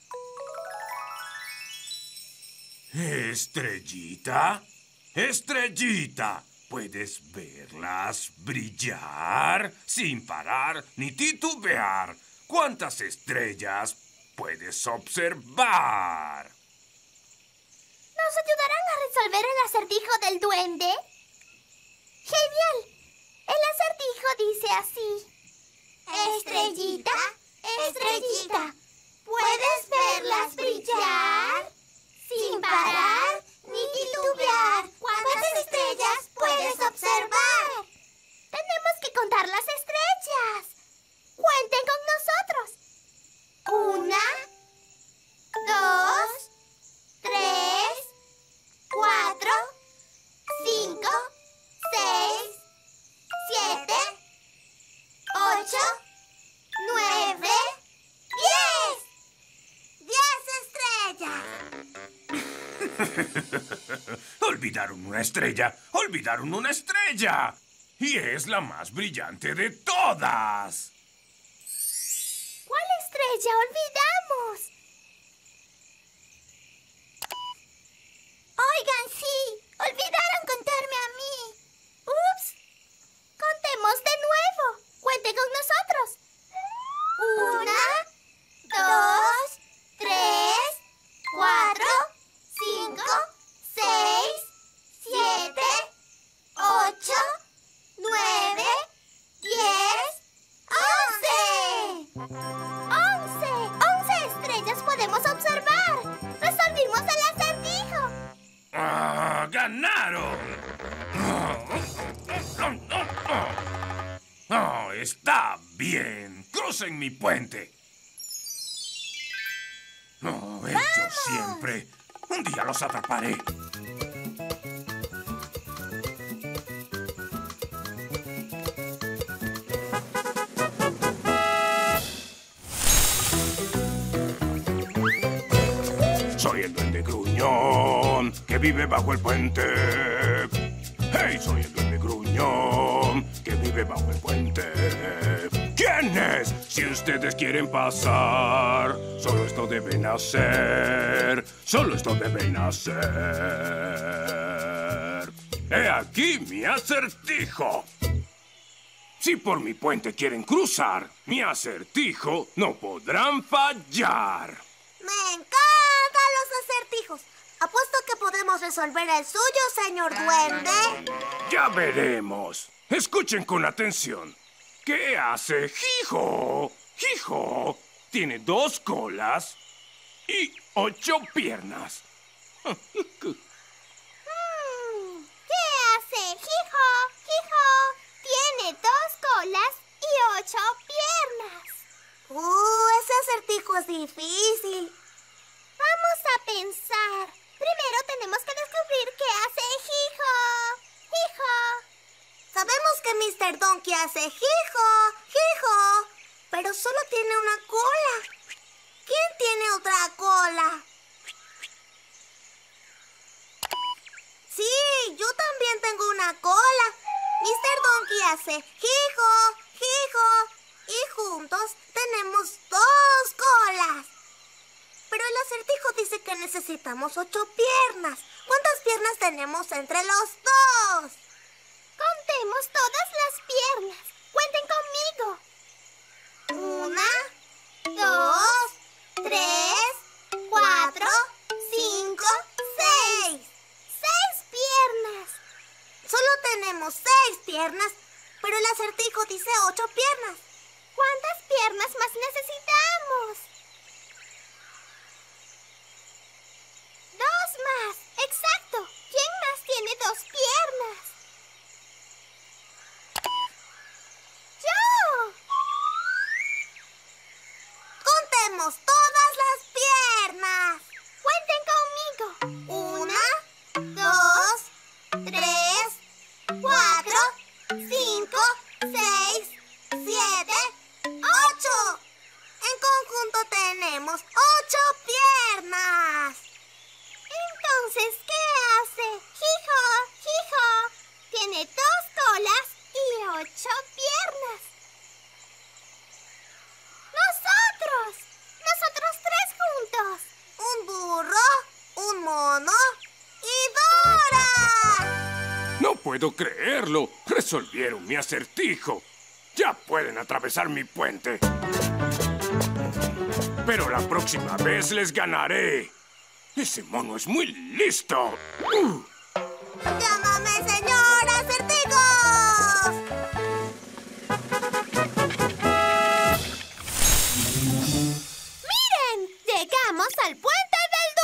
Estrellita, Estrellita, ¿puedes verlas brillar sin parar ni titubear? ¿Cuántas estrellas puedes observar? ¿Nos ayudarán a resolver el acertijo del duende? ¡Genial! El acertijo dice así. Estrellita, Estrellita, ¿puedes verlas brillar sin parar ni titubear? ¿Cuántas estrellas puedes observar? Tenemos que contar las estrellas. Cuenten con nosotros. 1, 2, 3, 4, 5, 6, 7, 8, 9, 10. 10 estrellas. Olvidaron una estrella, olvidaron una estrella. Y es la más brillante de todas. ¿Cuál estrella olvidamos? Oigan, sí. Olvidaron contarme a mí. Ups. Contemos de nuevo. Cuente con nosotros. 1, 2, 3, 4, 5, 6, 7, 8, 9, 10, 11. 11 estrellas podemos observar. Resolvimos el acertijo. ¡Ah, ¡ganaron! Oh, está bien. Crucen mi puente. No, ellos siempre. Un día los atraparé. Soy el duende gruñón que vive bajo el puente. ¡Hey! Soy el duende gruñón que vive bajo el puente. ¿Quién es? Si ustedes quieren pasar, solo esto deben hacer. Solo esto deben hacer. He aquí mi acertijo. Si por mi puente quieren cruzar, mi acertijo no podrán fallar. Me encantan los acertijos. Apuesto que podemos resolver el suyo, señor duende. Ya veremos. Escuchen con atención. ¿Qué hace Hijo? Hijo tiene 2 colas y 8 piernas. ¿Qué hace Hijo? Hijo tiene 2 colas y 8 piernas. Ese acertijo es difícil. Vamos a pensar. Primero tenemos que descubrir qué hace Hijo. Hijo. Sabemos que Mr. Donkey hace Hijo, pero solo tiene una cola. ¿Quién tiene otra cola? Sí, yo también tengo una cola. Mr. Donkey hace Hijo, y juntos tenemos 2 colas. Pero el acertijo dice que necesitamos 8 piernas. ¿Cuántas piernas tenemos entre los 2? Contemos todas las piernas. Cuenten conmigo. 1, 2, 3, 4, 5, 6. 6 piernas. Solo tenemos 6 piernas, pero el acertijo dice 8 piernas. ¿Cuántas piernas más necesitamos? 2 más. Exacto. ¿Quién más tiene 2 piernas? ¡Yo! Contemos todas las piernas. Cuenten conmigo. 1, 2, 3, 4, 5, 6, 7, 8. En conjunto tenemos 8 piernas. Entonces, ¿qué hace Hijo? Tiene 2 colas y 8 piernas. Nosotros 3 juntos. Un burro, un mono y Dora. No puedo creerlo. Resolvieron mi acertijo. Ya pueden atravesar mi puente. Pero la próxima vez les ganaré. Ese mono es muy listo. ¡Llámame, señor Acertijos! ¡Miren! ¡Llegamos al puente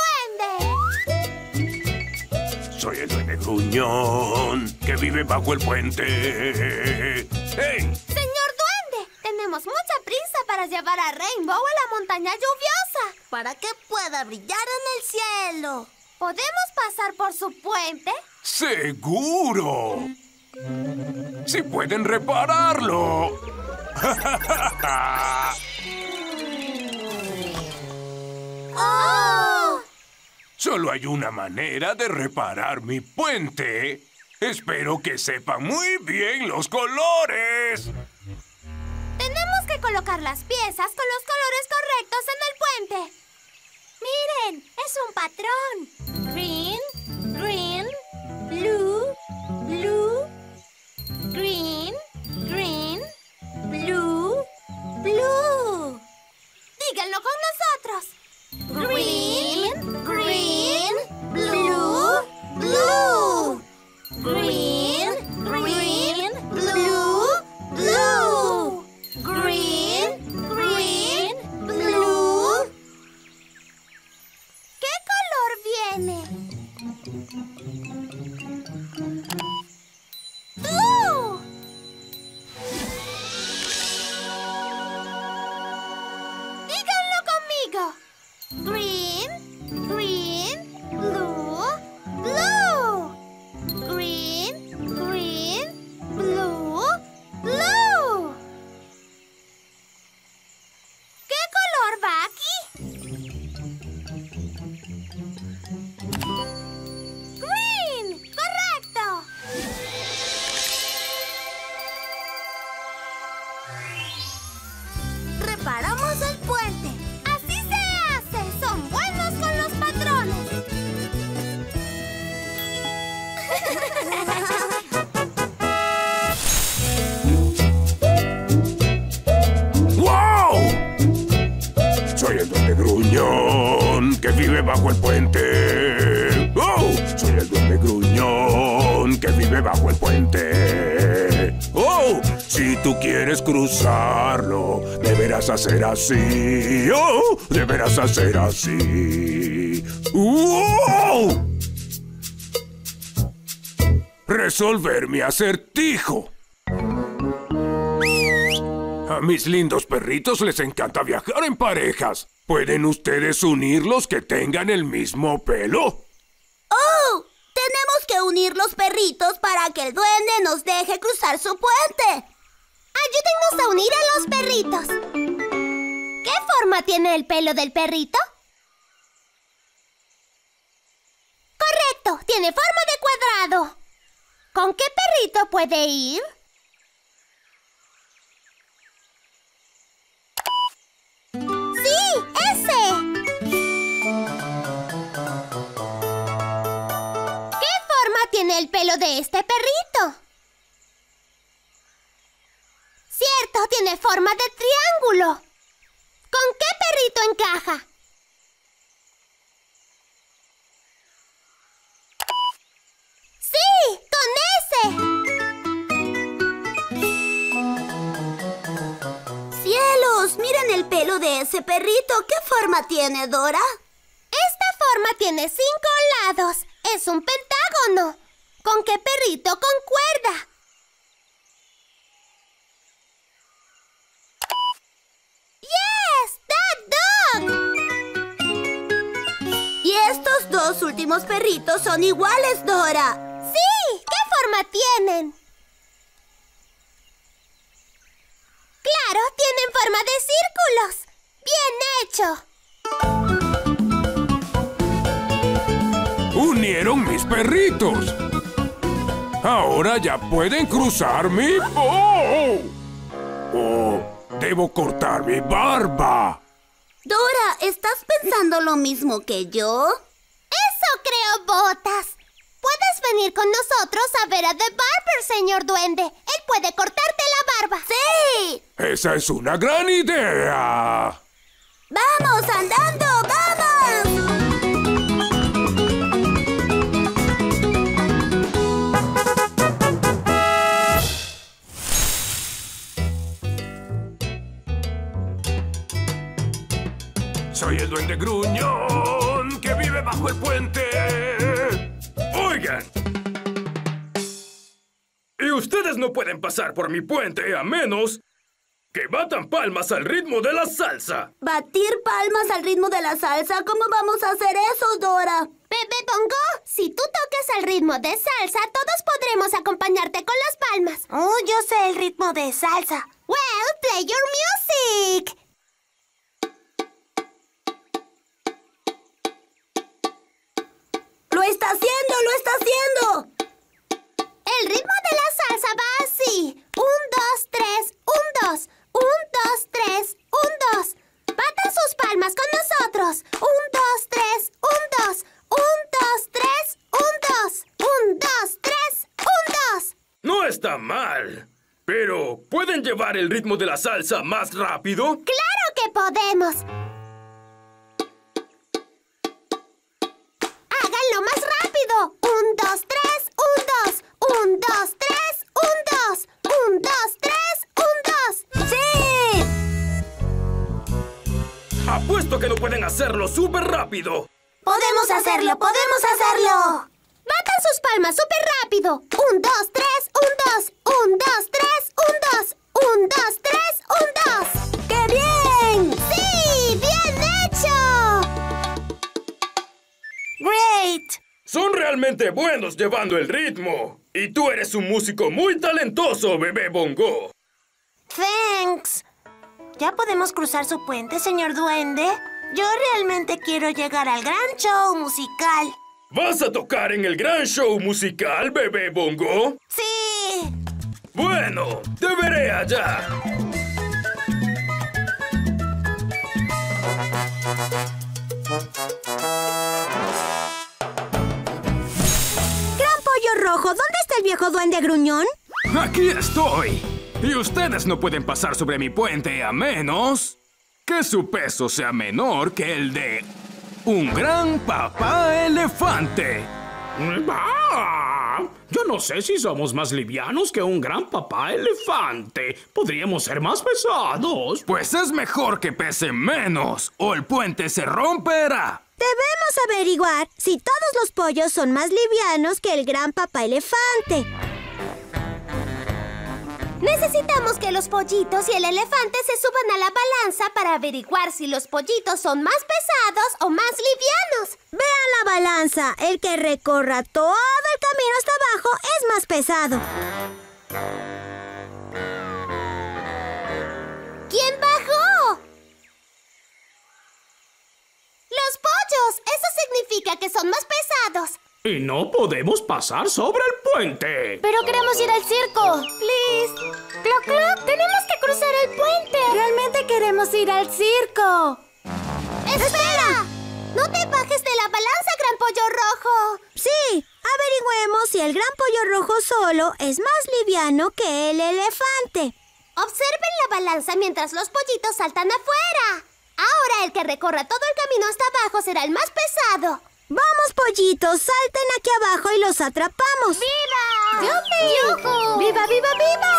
del duende! Soy el duende gruñón que vive bajo el puente. ¡Hey! Señor duende, tenemos mucha prisa para llevar a Rainbow a la montaña lluviosa. Para que pueda brillar en el cielo. ¿Podemos pasar por su puente? ¡Seguro! ¡Si pueden repararlo! ¡Oh! Solo hay una manera de reparar mi puente. Espero que sepan muy bien los colores. Tenemos que colocar las piezas con los colores correctos en el puente. ¡Miren! ¡Es un patrón! Green, blue, blue. Green, green, blue, blue. Díganlo con nosotros. Green, green, blue, blue. Green, green, blue, blue. Green, green, blue. ¿Qué color viene? ¡Blue! Díganlo conmigo. Green, green, blue, blue. Green, green, blue, blue. ¿Qué color va aquí? Green, correcto. Reparamos el puente. Así se hace. Son buenos con los patrones. ¡Wow! Soy el duende gruñón que vive bajo el puente. ¡Oh! Soy el duende gruñón que vive bajo el puente. ¡Oh! Si tú quieres cruzarlo, deberás hacer así. ¡Oh! Deberás hacer así. ¡Wow! Resolver mi acertijo. A mis lindos perritos les encanta viajar en parejas. ¿Pueden ustedes unirlos que tengan el mismo pelo? ¡Oh! Tenemos que unir los perritos para que el duende nos deje cruzar su puente. Ayúdennos a unir a los perritos. ¿Qué forma tiene el pelo del perrito? Correcto, tiene forma de cuadrado. ¿Con qué perrito puede ir? ¡Sí, ese! ¿Qué forma tiene el pelo de este perrito? Cierto, tiene forma de triángulo. ¿Con qué perrito encaja? ¡Sí! ¡Con ese! ¡Cielos! ¡Miren el pelo de ese perrito! ¿Qué forma tiene, Dora? Esta forma tiene 5 lados. Es un pentágono. ¿Con qué perrito concuerda? ¡Yes! ¡That dog! Y estos dos últimos perritos son iguales, Dora. ¡Sí! ¿Qué forma tienen? ¡Claro! Tienen forma de círculos. ¡Bien hecho! ¡Unieron mis perritos! Ahora ya pueden cruzar mi... ¡Oh! ¡Oh! Debo cortar mi barba. Dora, ¿estás pensando lo mismo que yo? ¡Eso creo, Botas! Puedes venir con nosotros a ver a The Barber, señor duende. Él puede cortarte la barba. ¡Sí! ¡Esa es una gran idea! ¡Vamos, andando! ¡Vamos! Soy el duende gruñón que vive bajo el puente. ¡Oigan! Y ustedes no pueden pasar por mi puente a menos que batan palmas al ritmo de la salsa. ¿Batir palmas al ritmo de la salsa? ¿Cómo vamos a hacer eso, Dora? Bebé Bongo, si tú toques al ritmo de salsa, todos podremos acompañarte con las palmas. Oh, yo sé el ritmo de salsa. Well, play your music. ¡Lo está haciendo! ¡Lo está haciendo! El ritmo de la salsa va así. 1, 2, 3, 1, 2. 1, 2, 3, 1, 2. Batan sus palmas con nosotros. 1, 2, 3, 1, 2. 1, 2, 3, 1, 2. 1, 2, No está mal. Pero, ¿pueden llevar el ritmo de la salsa más rápido? ¡Claro que podemos! ¡Háganlo más rápido! 1, 2, 3, 1, 2. 1, 2, 3, 1, 2. 1, 2, 3, 1, 2. ¡Sí! Apuesto que no pueden hacerlo súper rápido. ¡Podemos hacerlo! ¡Podemos hacerlo! ¡Batan sus palmas súper rápido! 1, 2, 3, 1, 2. 1, 2, 3, 1, 2. 1, 2, 3, 1, 2. ¡Qué bien! ¡Sí! ¡Bien hecho! ¡Great! Son realmente buenos llevando el ritmo. Y tú eres un músico muy talentoso, Bebé Bongo. ¡Thanks! ¿Ya podemos cruzar su puente, señor duende? Yo realmente quiero llegar al gran show musical. ¿Vas a tocar en el gran show musical, Bebé Bongo? ¡Sí! Bueno, te veré allá. Gran Pollo Rojo, ¿dónde está el viejo duende gruñón? Aquí estoy. Y ustedes no pueden pasar sobre mi puente a menos que su peso sea menor que el de un gran papá elefante. Yo no sé si somos más livianos que un gran papá elefante. Podríamos ser más pesados. Pues es mejor que pese menos o el puente se romperá. Debemos averiguar si todos los pollos son más livianos que el gran papá elefante. Necesitamos que los pollitos y el elefante se suban a la balanza para averiguar si los pollitos son más pesados o más livianos. Vean la balanza. El que recorra todo el camino hasta abajo es más pesado. ¿Quién bajó? ¡Los pollos! Eso significa que son más pesados. Y no podemos pasar sobre el puente. Pero queremos ir al circo. Please. Cloc, cloc, tenemos que cruzar el puente. Realmente queremos ir al circo. ¡Espera! ¡No te bajes de la balanza, Gran Pollo Rojo! Sí, averigüemos si el gran pollo rojo solo es más liviano que el elefante. Observen la balanza mientras los pollitos saltan afuera. Ahora el que recorra todo el camino hasta abajo será el más pesado. Vamos, pollitos, salten aquí abajo y los atrapamos. ¡Viva! ¡Yupi! ¡Yujú! ¡Viva, viva, viva!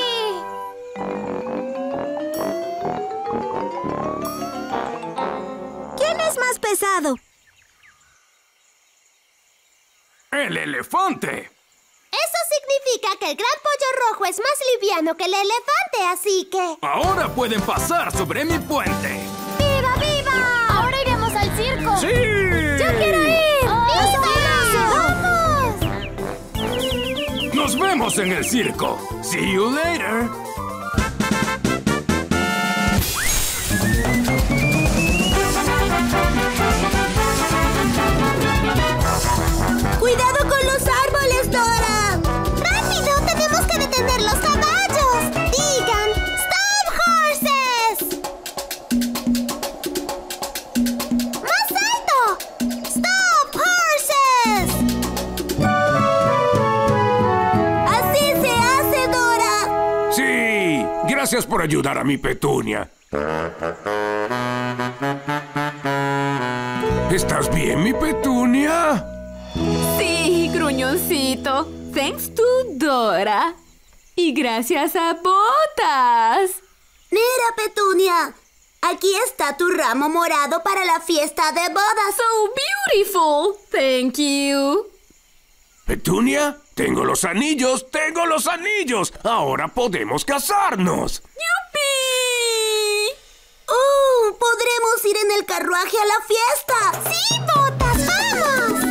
¡Sí! ¿Quién es más pesado? ¡El elefante! Eso significa que el Gran Pollo Rojo es más liviano que el elefante, así que... Ahora pueden pasar sobre mi puente. ¡Viva, viva! Ahora iremos al circo. ¡Sí! ¡Yo quiero ir! ¡Vamos! ¡Nos vemos en el circo! ¡See you later! ¡Cuidado con los árboles, Dora! ¡Rápido! ¡Tenemos que detener los caballos! ¡Digan! ¡Stop, horses! ¡Más alto! ¡Stop, horses! ¡Así se hace, Dora! ¡Sí! Gracias por ayudar a mi Petunia. ¿Estás bien, mi Petunia? Sí, gruñoncito. Thanks to Dora. Y gracias a Botas. Mira, Petunia. Aquí está tu ramo morado para la fiesta de bodas. So beautiful. Thank you. Petunia, tengo los anillos, tengo los anillos. Ahora podemos casarnos. ¡Yupi! ¿Podremos ir en el carruaje a la fiesta? ¡Sí, Botas! ¡Vamos!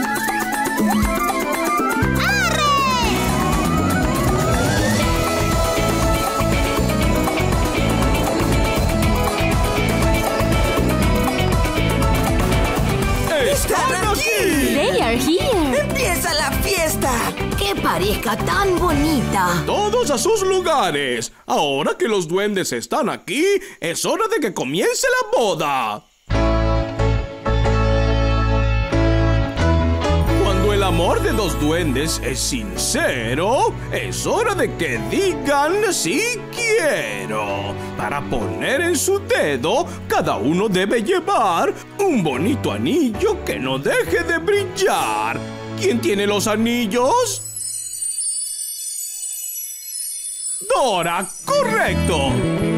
¡Están aquí! They are here. ¡Empieza la fiesta! ¡Qué pareja tan bonita! Todos a sus lugares. Ahora que los duendes están aquí, es hora de que comience la boda. Cuando el amor de dos duendes es sincero, es hora de que digan sí quiero. Para poner en su dedo, cada uno debe llevar un bonito anillo que no deje de brillar. ¿Quién tiene los anillos? Dora, correcto.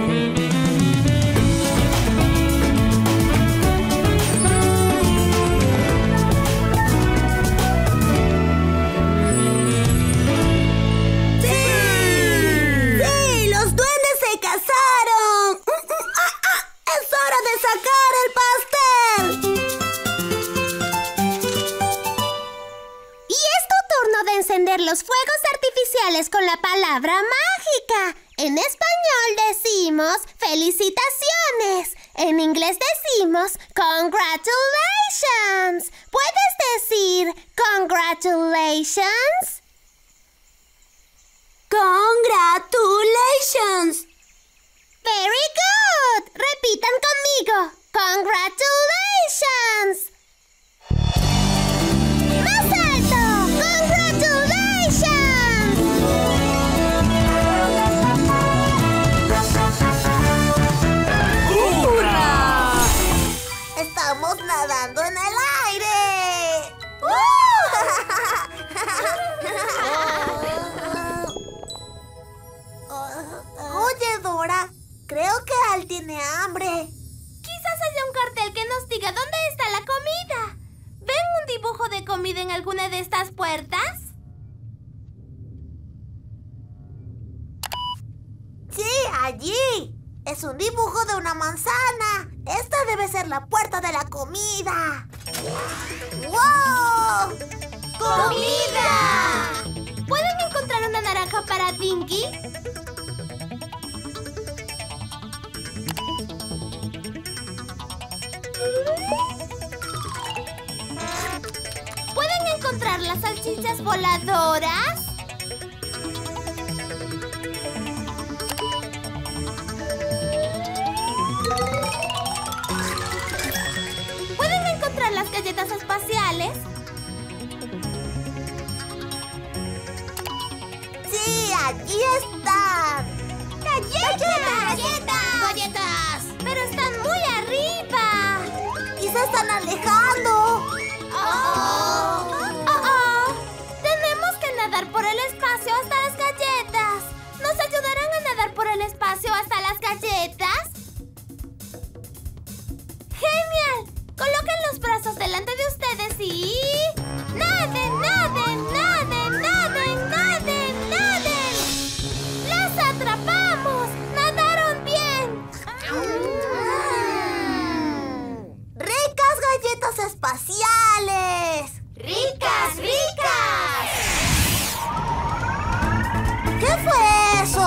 Los fuegos artificiales con la palabra mágica. En español decimos felicitaciones. En inglés decimos congratulations. ¿Puedes decir congratulations? Congratulations. Very good. Repitan conmigo. Congratulations. Estamos nadando en el aire. Oye, Dora, creo que Al tiene hambre. Quizás haya un cartel que nos diga dónde está la comida. ¿Ven un dibujo de comida en alguna de estas puertas? Sí, allí. Es un dibujo de una manzana. Esta debe ser la puerta de la comida. ¡Wow! ¡Comida! ¿Pueden encontrar una naranja para Dinky? ¿Pueden encontrar las salchichas voladoras? ¿Pueden encontrar las galletas espaciales? Sí, allí están. ¡Galletas! ¡Galletas! ¡Pero están muy arriba! ¡Y se están alejando! Tenemos que nadar por el espacio hasta las galletas. ¿Nos ayudarán a nadar por el espacio hasta las galletas? ¡Genial! Coloquen los brazos delante de ustedes y... ¡naden, naden, naden, naden, naden, naden! ¡Las atrapamos! ¡Nadaron bien! ¡Ricas galletas espaciales! ¡Ricas, ricas! ¿Qué fue eso?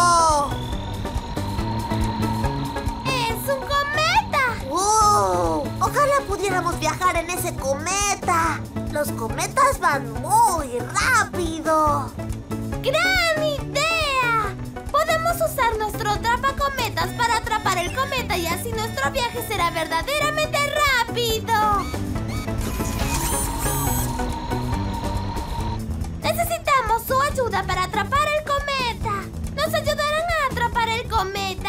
¡Es un cometa! Ojalá pudiéramos viajar en ese cometa. Los cometas van muy rápido. ¡Gran idea! Podemos usar nuestro atrapacometas para atrapar el cometa y así nuestro viaje será verdaderamente rápido. Necesitamos su ayuda para atrapar el cometa. ¿Nos ayudarán a atrapar el cometa?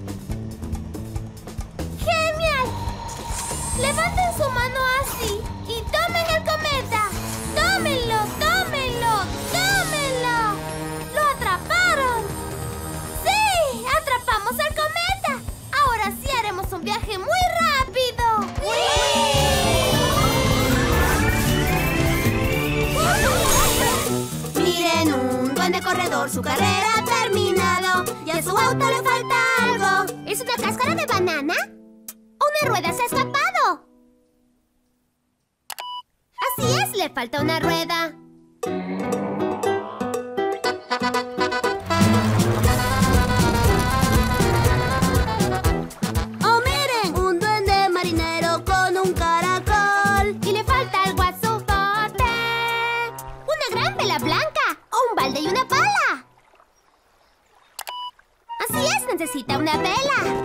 ¡Genial! Levanten su mano así y tomen el cometa. ¡Tómenlo, tómenlo, tómenlo! ¡Lo atraparon! ¡Sí! ¡Atrapamos al cometa! Ahora sí haremos un viaje muy rápido. Miren, un duende corredor, su carrera ha terminado. Y a su auto le falta algo. ¿Es una cáscara de banana? ¡Una rueda se ha escapado! Así es, le falta una rueda. ¡Oh, miren! Un duende marinero con un caracol. Y le falta algo a su bote. Una gran vela blanca o un balde y una pala. Así es, necesita una vela.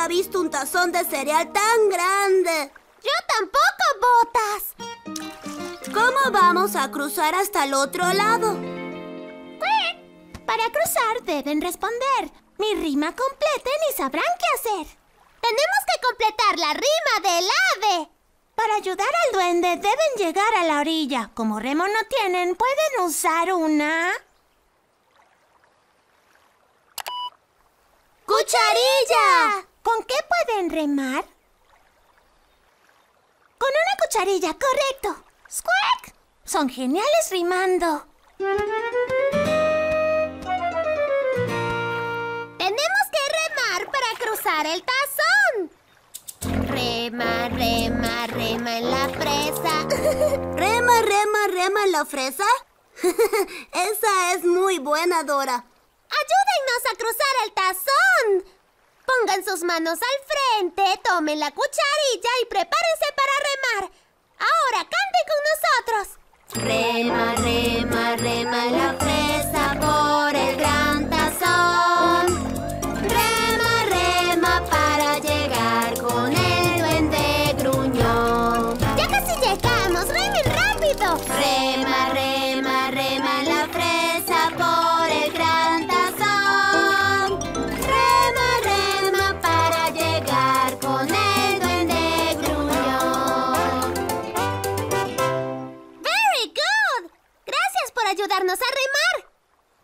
había visto un tazón de cereal tan grande. ¡Yo tampoco, Botas! ¿Cómo vamos a cruzar hasta el otro lado? Para cruzar deben responder mi rima completen y sabrán qué hacer. Tenemos que completar la rima del ave. Para ayudar al duende deben llegar a la orilla. Como remo no tienen, pueden usar una... ¡cucharilla! ¿Con qué pueden remar? Con una cucharilla, correcto. ¡Squawk! Son geniales rimando. Tenemos que remar para cruzar el tazón. Rema, rema, rema en la fresa. ¿Rema, rema, rema en la fresa? Esa es muy buena, Dora. ¡Ayúdennos a cruzar el tazón! Pongan sus manos al frente, tomen la cucharilla y prepárense para remar. Ahora canten con nosotros. Rema, rema, rema en la fresa por el gran tazón. Rema, rema para llegar con el duende gruñón. ¡Ya casi llegamos! ¡Remen rápido! Rema, rema, rema en la fresa por el gran tazón. Rema, rema para llegar con el duende gruñón. ¡Very good! ¡Gracias por ayudarnos a remar!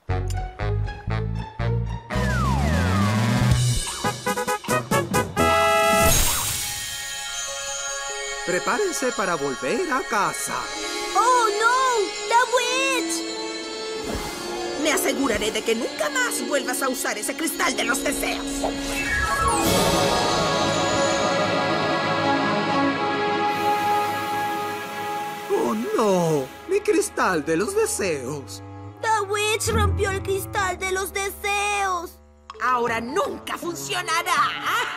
Prepárense para volver a casa. ¡Oh, no! ¡La Witch! Me aseguraré de que nunca más vuelvas a usar ese cristal de los deseos. ¡Oh, no! ¡Mi cristal de los deseos! ¡La Witch rompió el cristal de los deseos! Ahora nunca funcionará.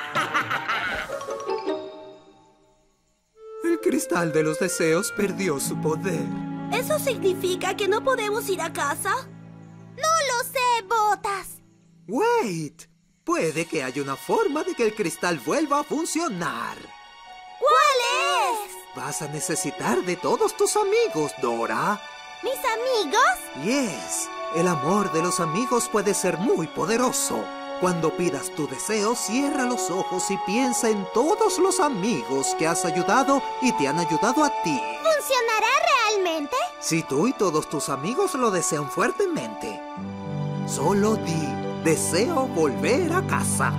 El cristal de los deseos perdió su poder. ¿Eso significa que no podemos ir a casa? ¡No lo sé, Botas! ¡Wait! Puede que haya una forma de que el cristal vuelva a funcionar. ¿Cuál es? Vas a necesitar de todos tus amigos, Dora. ¿Mis amigos? Yes. El amor de los amigos puede ser muy poderoso. Cuando pidas tu deseo, cierra los ojos y piensa en todos los amigos que has ayudado y te han ayudado a ti. ¿Funcionará realmente? Si tú y todos tus amigos lo desean fuertemente, solo di, deseo volver a casa.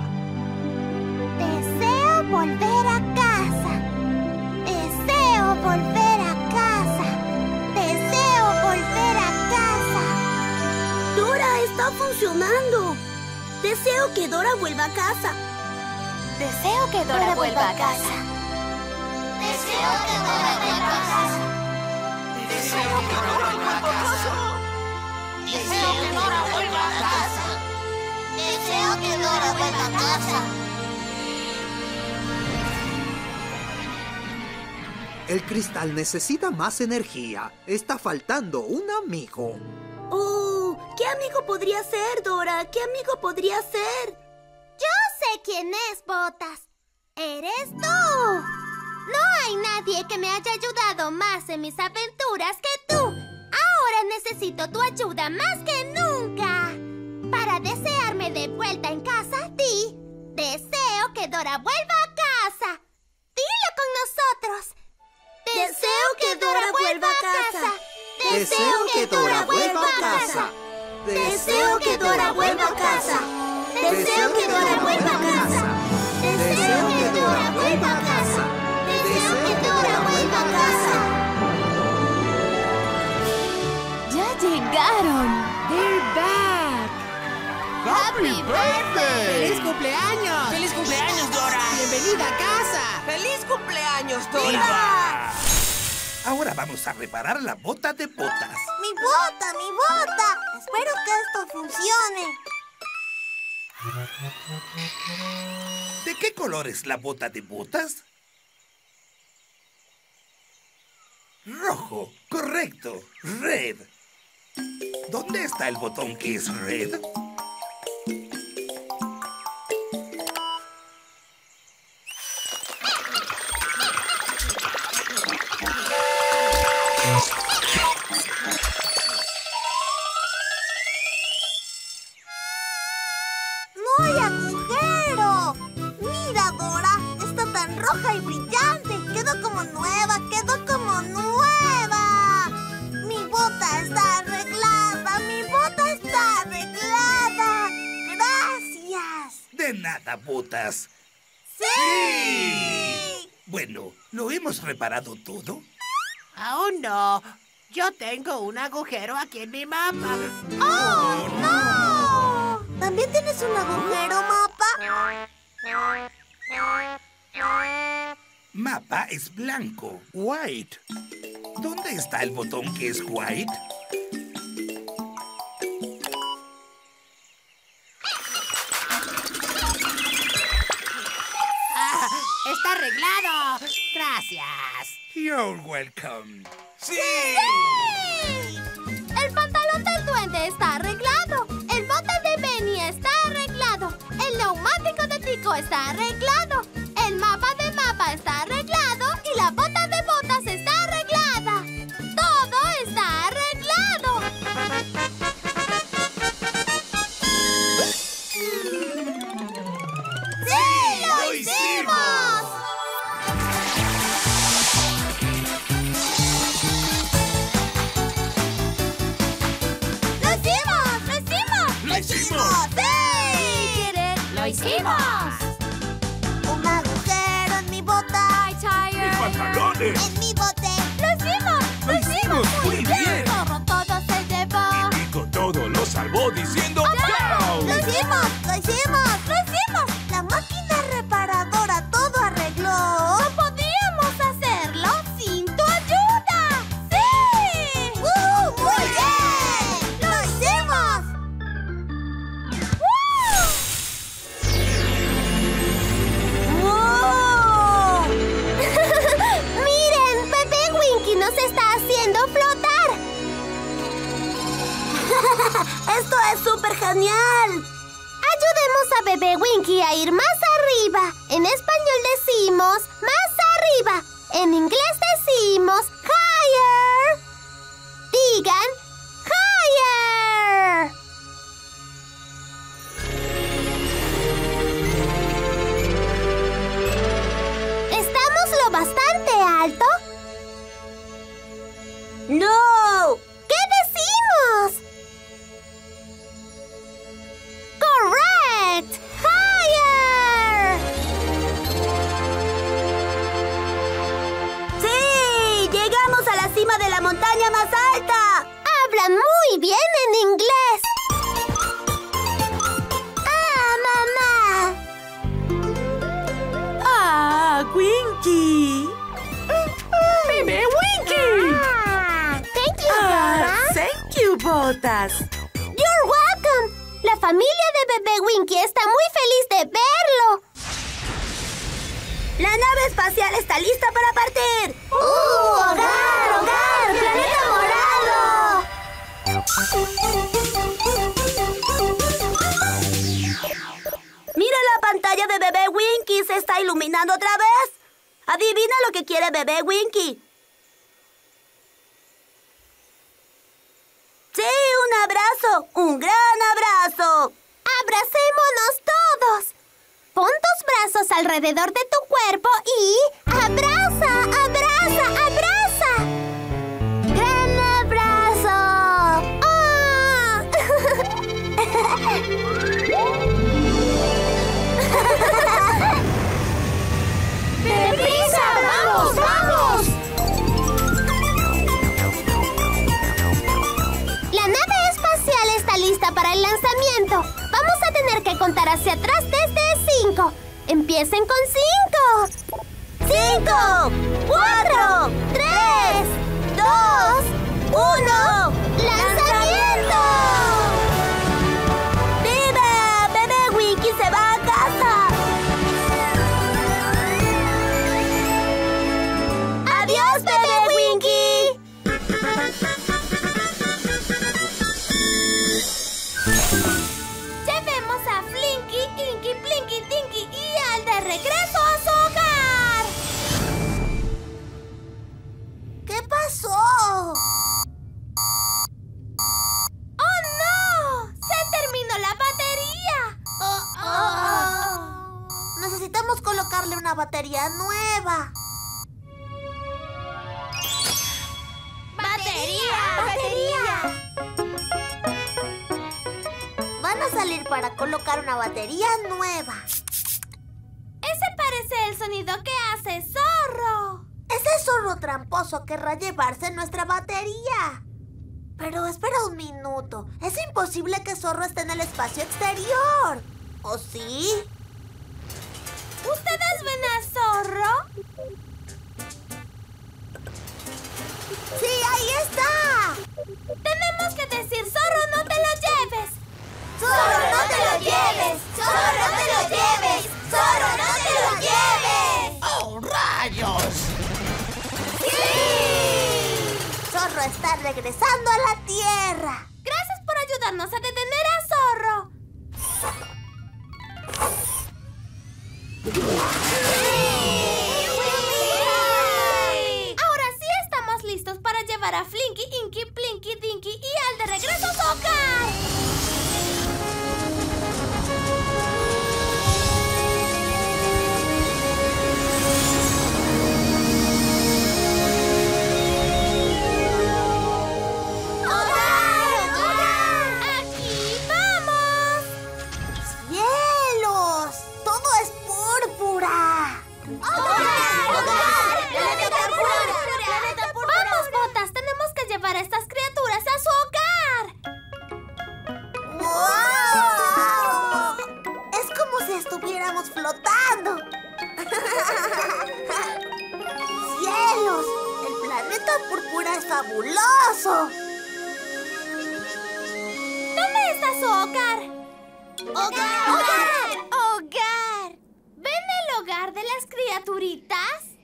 Deseo volver a casa. Deseo volver a casa. Deseo volver a casa. ¡Dora, está funcionando! Deseo que Dora vuelva a casa. Deseo que Dora vuelva a casa. Deseo que Dora vuelva a casa. Deseo que Dora vuelva a casa. Deseo que Dora vuelva a casa. Deseo que Dora vuelva a casa. El cristal necesita más energía. Está faltando un amigo. ¡Oh! ¿Qué amigo podría ser, Dora? ¿Qué amigo podría ser? Yo sé quién es, Botas. ¡Eres tú! No hay nadie que me haya ayudado más en mis aventuras que tú. Ahora necesito tu ayuda más que nunca. Para desearme de vuelta en casa, di, deseo que Dora vuelva a casa. Dilo con nosotros. Deseo que Dora vuelva a casa. Deseo que Dora vuelva a casa. Deseo que Dora vuelva a casa. Deseo que Dora vuelva a casa. Deseo que Dora vuelva a casa. Deseo que Dora vuelva a casa. ¡Ya llegaron! ¡They're back! ¡Happy birthday! ¡Feliz cumpleaños! ¡Feliz cumpleaños, Dora! ¡Bienvenida a casa! ¡Feliz cumpleaños, Dora! Ahora vamos a reparar la bota de Botas. ¡Mi bota, mi bota! Espero que esto funcione. ¿De qué color es la bota de Botas? Rojo, correcto. Red. ¿Dónde está el botón que es red? nada, Botas. ¡Sí! Bueno, ¿lo hemos reparado todo? Aún no. Yo tengo un agujero aquí en mi mapa. ¡Oh, no! ¿También tienes un agujero, Mapa? Mapa es blanco, white. ¿Dónde está el botón que es white? ¡Está arreglado! ¡Gracias! You're welcome. ¡Sí! El pantalón del duende está arreglado. El bote de Benny está arreglado. El neumático de Tico está arreglado. El mapa de Mapa está arreglado. Y la bota de Botas está arreglada. Todo está arreglado. ¡Sí, lo hicimos! ¡Lo hicimos! ¡Sí! ¡Lo hicimos! Un agujero en mi bota. ¡Mis pantalones! En mi bote. ¡Lo hicimos! ¡Lo hicimos! ¡Muy bien! Zorro todo se llevó. Y Tico todo lo salvó diciendo ¡Chao! ¡Lo hicimos! ¡Lo hicimos! ¡Lo hicimos! La máquina reparadora todo arregló. ¡No podíamos hacerlo sin tu ayuda! ¡Sí! ¡Muy bien! ¡Lo hicimos! ¡Wow! ¡Miren! Bebé Winky nos está haciendo flotar. ¡Esto es súper genial! Ayudemos a Bebé Winky a ir más arriba. En español decimos más arriba. En inglés decimos higher. Digan higher. ¿Estamos lo bastante alto? ¡No! ¿Qué decimos? Correct! Higher! ¡Sí! ¡Llegamos a la cima de la montaña más alta! Hablan muy bien en inglés. ¡Ah, mamá! ¡Ah, Winky! ¡Bebé Winky! Thank you, Dora. ¡Thank you, Botas! You're welcome. La familia de Bebé Winky está muy feliz de verlo. ¡La nave espacial está lista para partir! ¡Hogar, hogar! ¡Planeta morado! ¡Mira la pantalla de Bebé Winky! ¡Se está iluminando otra vez! ¡Adivina lo que quiere Bebé Winky! ¡Sí, un abrazo! ¡Un gran abrazo! ¡Abracémonos todos! Pon tus brazos alrededor de tu cuerpo y... ¡abraza, abraza, abraza! ¡Gran abrazo! ¡Ah! ¡Deprisa! ¡Vamos, vamos! La nave espacial está lista para el lanzamiento. Vamos a tener que contar hacia atrás desde 5. Empiecen con 5. 5, 4, 3, 2, 1. ¡Lanzamiento! ¡Viva! ¡Bebé Winky se va a casa! ¡Adiós, Bebé Winky! Llevemos a Flinky, Inky, Plinky, Tinky y Al de regreso a su hogar. ¿Qué pasó? ¡Oh, no! ¡Se terminó la batería! Necesitamos colocarle una batería nueva. ¡Batería! Van a salir para colocar una batería nueva. el sonido que hace Zorro. Ese zorro tramposo querrá llevarse nuestra batería. Pero espera un minuto. Es imposible que Zorro esté en el espacio exterior. ¿O sí? ¿Ustedes ven a Zorro? ¡Sí, ahí está! Tenemos que decir, Zorro, no te lo lleves. ¡Zorro, no te lo lleves! ¡Zorro, no te lo lleves! ¡Zorro, no te lo lleves! ¡Oh, rayos! ¡Sí! Zorro está regresando a la Tierra. Gracias por ayudarnos a detener a Zorro. Ahora sí estamos listos para llevar a Flinky, Inky, Plinky, Dinky y Al de regreso a su hogar. Llevar a estas criaturas a su hogar. ¡Wow! Es como si estuviéramos flotando. ¡Cielos! El planeta púrpura es fabuloso. ¿Dónde está su hogar? ¡Hogar! ¡Hogar! ¡Hogar! ¿Ven el hogar de las criaturitas?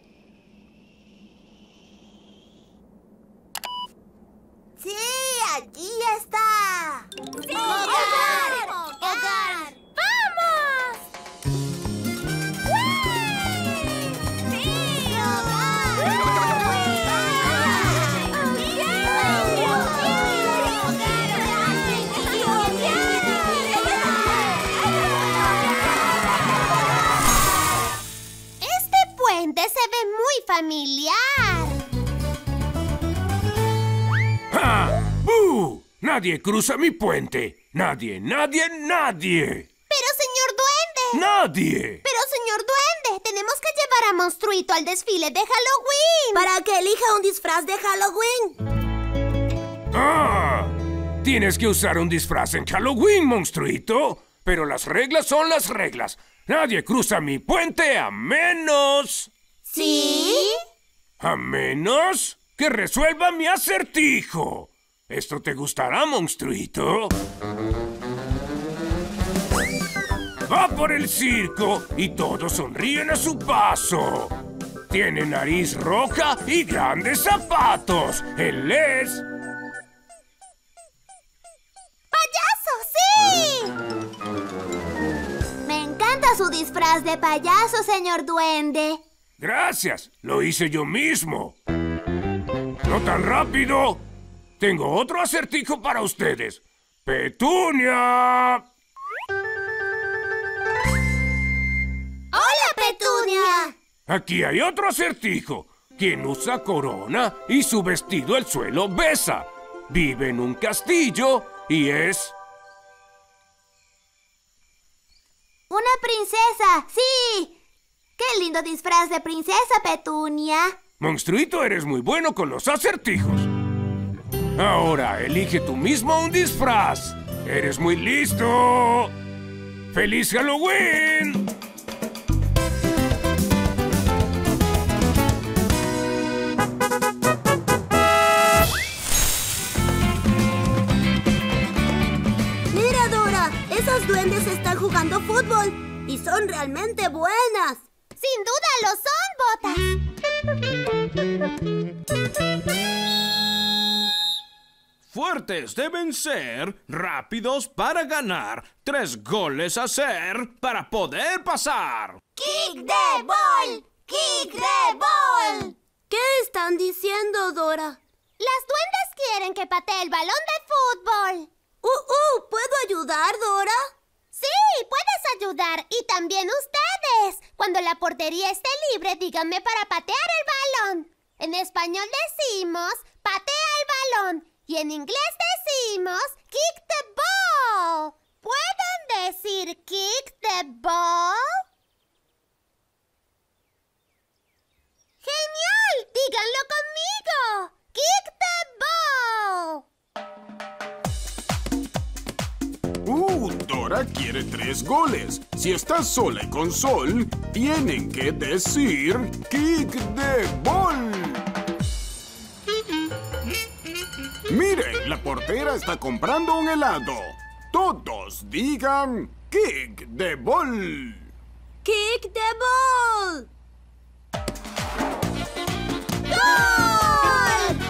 ¡Sí! ¡Allí está! ¡Sí! ¡Hogar! ¡Hogar! ¡Vamos! ¡Sí! Este puente se ve muy familiar. ¡Ja! ¡Bú! ¡Nadie cruza mi puente! ¡Nadie, nadie, nadie! Pero, señor Duende. ¡Nadie! Pero, señor Duende, tenemos que llevar a Monstruito al desfile de Halloween. Para que elija un disfraz de Halloween. ¡Ah! Tienes que usar un disfraz en Halloween, monstruito. Pero las reglas son las reglas. Nadie cruza mi puente a menos... ¿Sí? A menos que resuelva mi acertijo. ¿Esto te gustará, monstruito? Va por el circo y todos sonríen a su paso. Tiene nariz roja y grandes zapatos. Él es... ¡Payaso, sí! Me encanta su disfraz de payaso, señor Duende. Gracias, lo hice yo mismo. ¡No tan rápido! Tengo otro acertijo para ustedes. ¡Petunia! ¡Hola, Petunia! Aquí hay otro acertijo. Quien usa corona y su vestido el suelo besa. Vive en un castillo y es... ¡Una princesa! ¡Sí! ¡Qué lindo disfraz de princesa, Petunia! Monstruito, eres muy bueno con los acertijos. Ahora, elige tú mismo un disfraz. ¡Eres muy listo! ¡Feliz Halloween! Mira, Dora, esas duendes están jugando fútbol y son realmente buenas. ¡Sin duda lo son, Botas! Fuertes deben ser, rápidos para ganar, 3 goles a hacer para poder pasar. ¡Kick de ball! ¡Kick de ball! ¿Qué están diciendo, Dora? Las duendes quieren que patee el balón de fútbol. ¿Puedo ayudar, Dora? Sí, puedes ayudar. Y también ustedes. Cuando la portería esté libre, díganme para patear el balón. En español decimos, patea el balón. Y en inglés decimos, kick the ball. ¿Pueden decir kick the ball? Díganlo conmigo. Kick the ball. Dora quiere 3 goles. Si estás sola y con Sol, tienen que decir kick the ball. Miren, la portera está comprando un helado. Todos digan kick the ball. ¡Kick the ball! ¡Gol!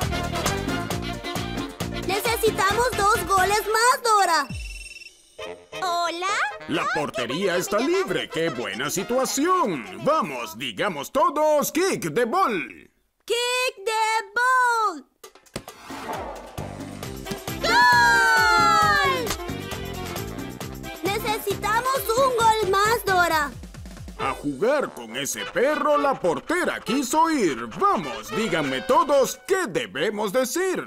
Necesitamos 2 goles más, Dora. ¿Hola? La portería está libre. ¡Qué buena situación! Vamos, digamos todos kick the ball. ¡Kick the ball! ¡Gol! Necesitamos un gol más, Dora. A jugar con ese perro la portera quiso ir. Vamos, díganme todos qué debemos decir.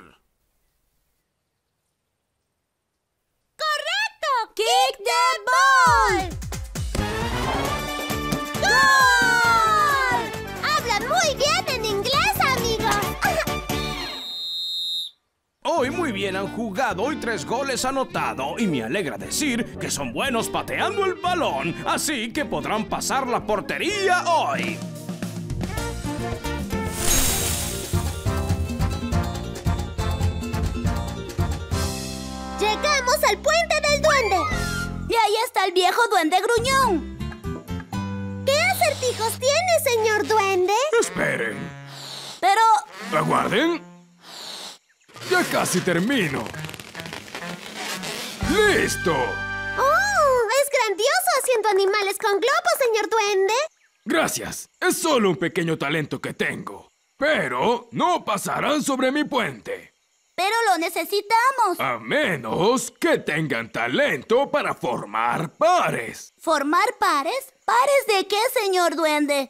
¡Correcto! ¡Kick the ball! ¡Gol! Hablan muy bien en inglés, amigos. Hoy muy bien han jugado y 3 goles anotado. Y me alegra decir que son buenos pateando el balón. Así que podrán pasar la portería hoy. Llegamos al puente del duende. Y ahí está el viejo duende gruñón. ¿Qué acertijos tiene, señor duende? Esperen. Pero... Aguarden. Ya casi termino. ¡Listo! ¡Oh! Es grandioso haciendo animales con globos, señor duende. Gracias. Es solo un pequeño talento que tengo. Pero no pasarán sobre mi puente. Pero lo necesitamos. A menos que tengan talento para formar pares. ¿Formar pares? ¿Pares de qué, señor duende?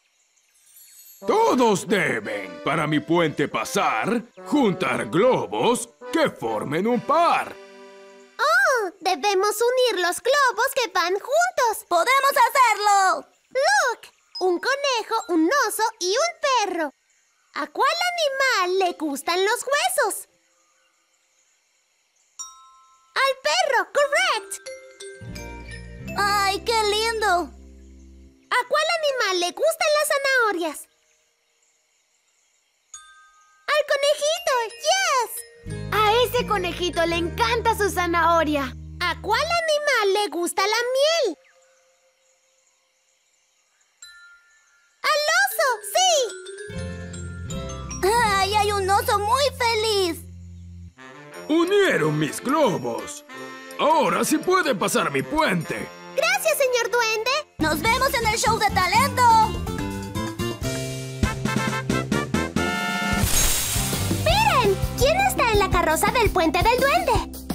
Todos deben, para mi puente pasar, juntar globos que formen un par. ¡Oh! Debemos unir los globos que van juntos. ¡Podemos hacerlo! ¡Look! Un conejo, un oso y un perro. ¿A cuál animal le gustan los huesos? ¡Al perro! ¡Correct! ¡Ay, qué lindo! ¿A cuál animal le gustan las zanahorias? ¡Al conejito! ¡Yes! A ese conejito le encanta su zanahoria. ¿A cuál animal le gusta la miel? ¡Al oso! ¡Sí! ¡Ay, hay un oso muy feliz! Unieron mis globos. Ahora sí pueden pasar mi puente. ¡Gracias, señor duende! ¡Nos vemos en el show de talento! ¡Miren! ¿Quién está en la carroza del puente del duende?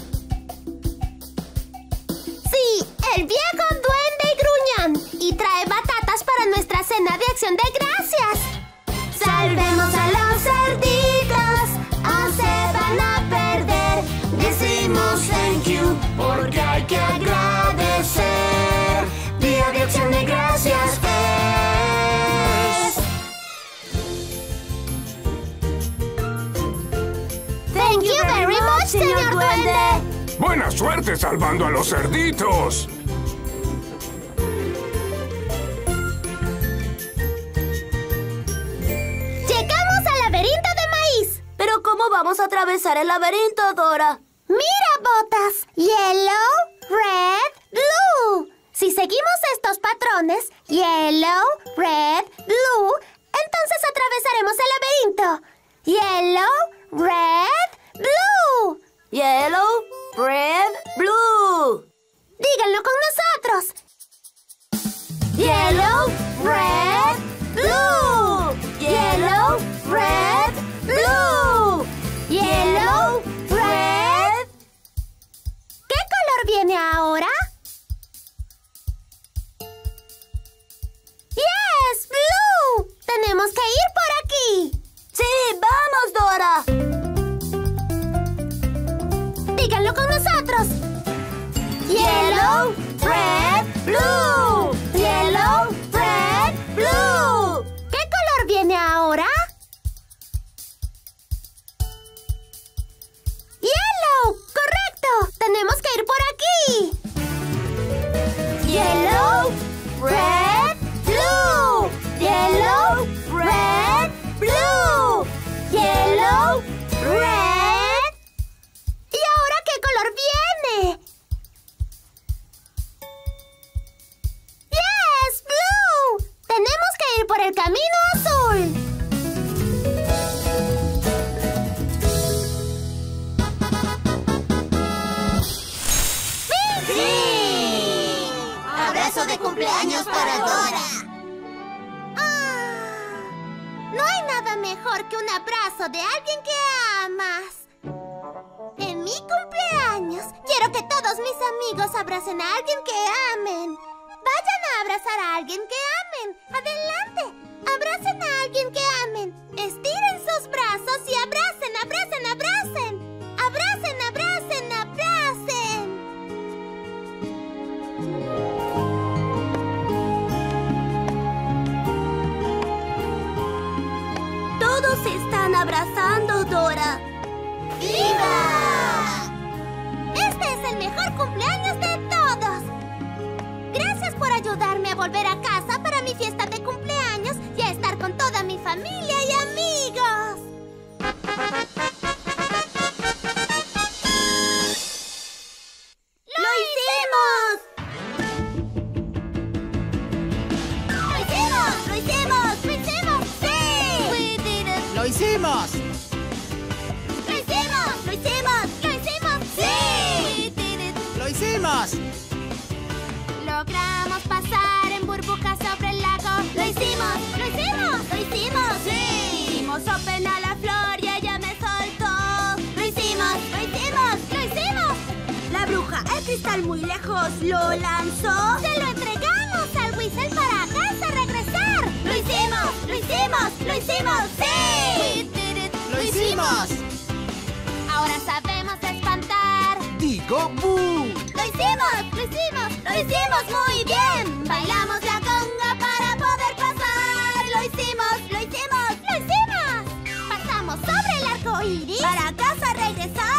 ¡Sí! ¡El viejo duende gruñón! Y trae batatas para nuestra cena de acción de gracias. ¡Salvemos a los cerditos! ¡O se van a perder! Decimos thank you porque hay que agradecer. Día de acción de gracias es. Thank you very much, señor duende. ¡Buena suerte salvando a los cerditos! ¡Llegamos al laberinto de maíz! ¿Pero cómo vamos a atravesar el laberinto, Dora? ¡Mira, Botas! Yellow, red, blue. Si seguimos estos patrones, yellow, red, blue, entonces atravesaremos el laberinto. Yellow, red, blue. Yellow, red, blue. Díganlo con nosotros. Yellow, red, blue. Yellow, red, blue. Yellow, red. ¿Qué color viene ahora? ¡Yes! ¡Blue! ¡Tenemos que ir por aquí! ¡Sí! ¡Vamos, Dora! Díganlo con nosotros. Yellow, red, blue. Yellow, red, blue. ¿Qué color viene ahora? mejor que un abrazo de alguien que amas. En mi cumpleaños, quiero que todos mis amigos abracen a alguien que amen. Vayan a abrazar a alguien que amen. ¡Adelante! Abracen a alguien que amen. Estiren sus brazos y abracen, abracen, abracen. Abracen, abracen, abracen. Todos se están abrazando, Dora. ¡Viva! Este es el mejor cumpleaños de todos. Gracias por ayudarme a volver a casa para mi fiesta de cumpleaños y a estar con toda mi familia y amigos. ¡Lo hicimos! ¡Lo hicimos! ¡Lo hicimos! ¡Lo hicimos! ¡Sí! ¡Lo hicimos! ¡Lo hicimos! ¡Lo hicimos! ¡Lo hicimos! ¡Sí! ¡Lo hicimos! Logramos pasar en burbujas sobre el lago. ¡Lo hicimos! ¡Lo hicimos! ¡Lo hicimos! ¡Sí! Dimos open a la flor y ella me soltó. ¡Lo hicimos! ¡Lo hicimos! ¡Lo hicimos! La bruja, el cristal muy lejos, lo lanzó. ¡Se lo entregamos al Whistle para a casa regresar! ¡Lo hicimos! ¡Lo hicimos! ¡Lo hicimos! ¡Sí! ¡Lo hicimos! Ahora sabemos espantar. ¡Digo bu! ¡Lo hicimos! ¡Lo hicimos! ¡Lo hicimos muy bien! Bailamos la conga para poder pasar. ¡Lo hicimos! ¡Lo hicimos! ¡Lo hicimos! Pasamos sobre el arco iris Para casa regresar.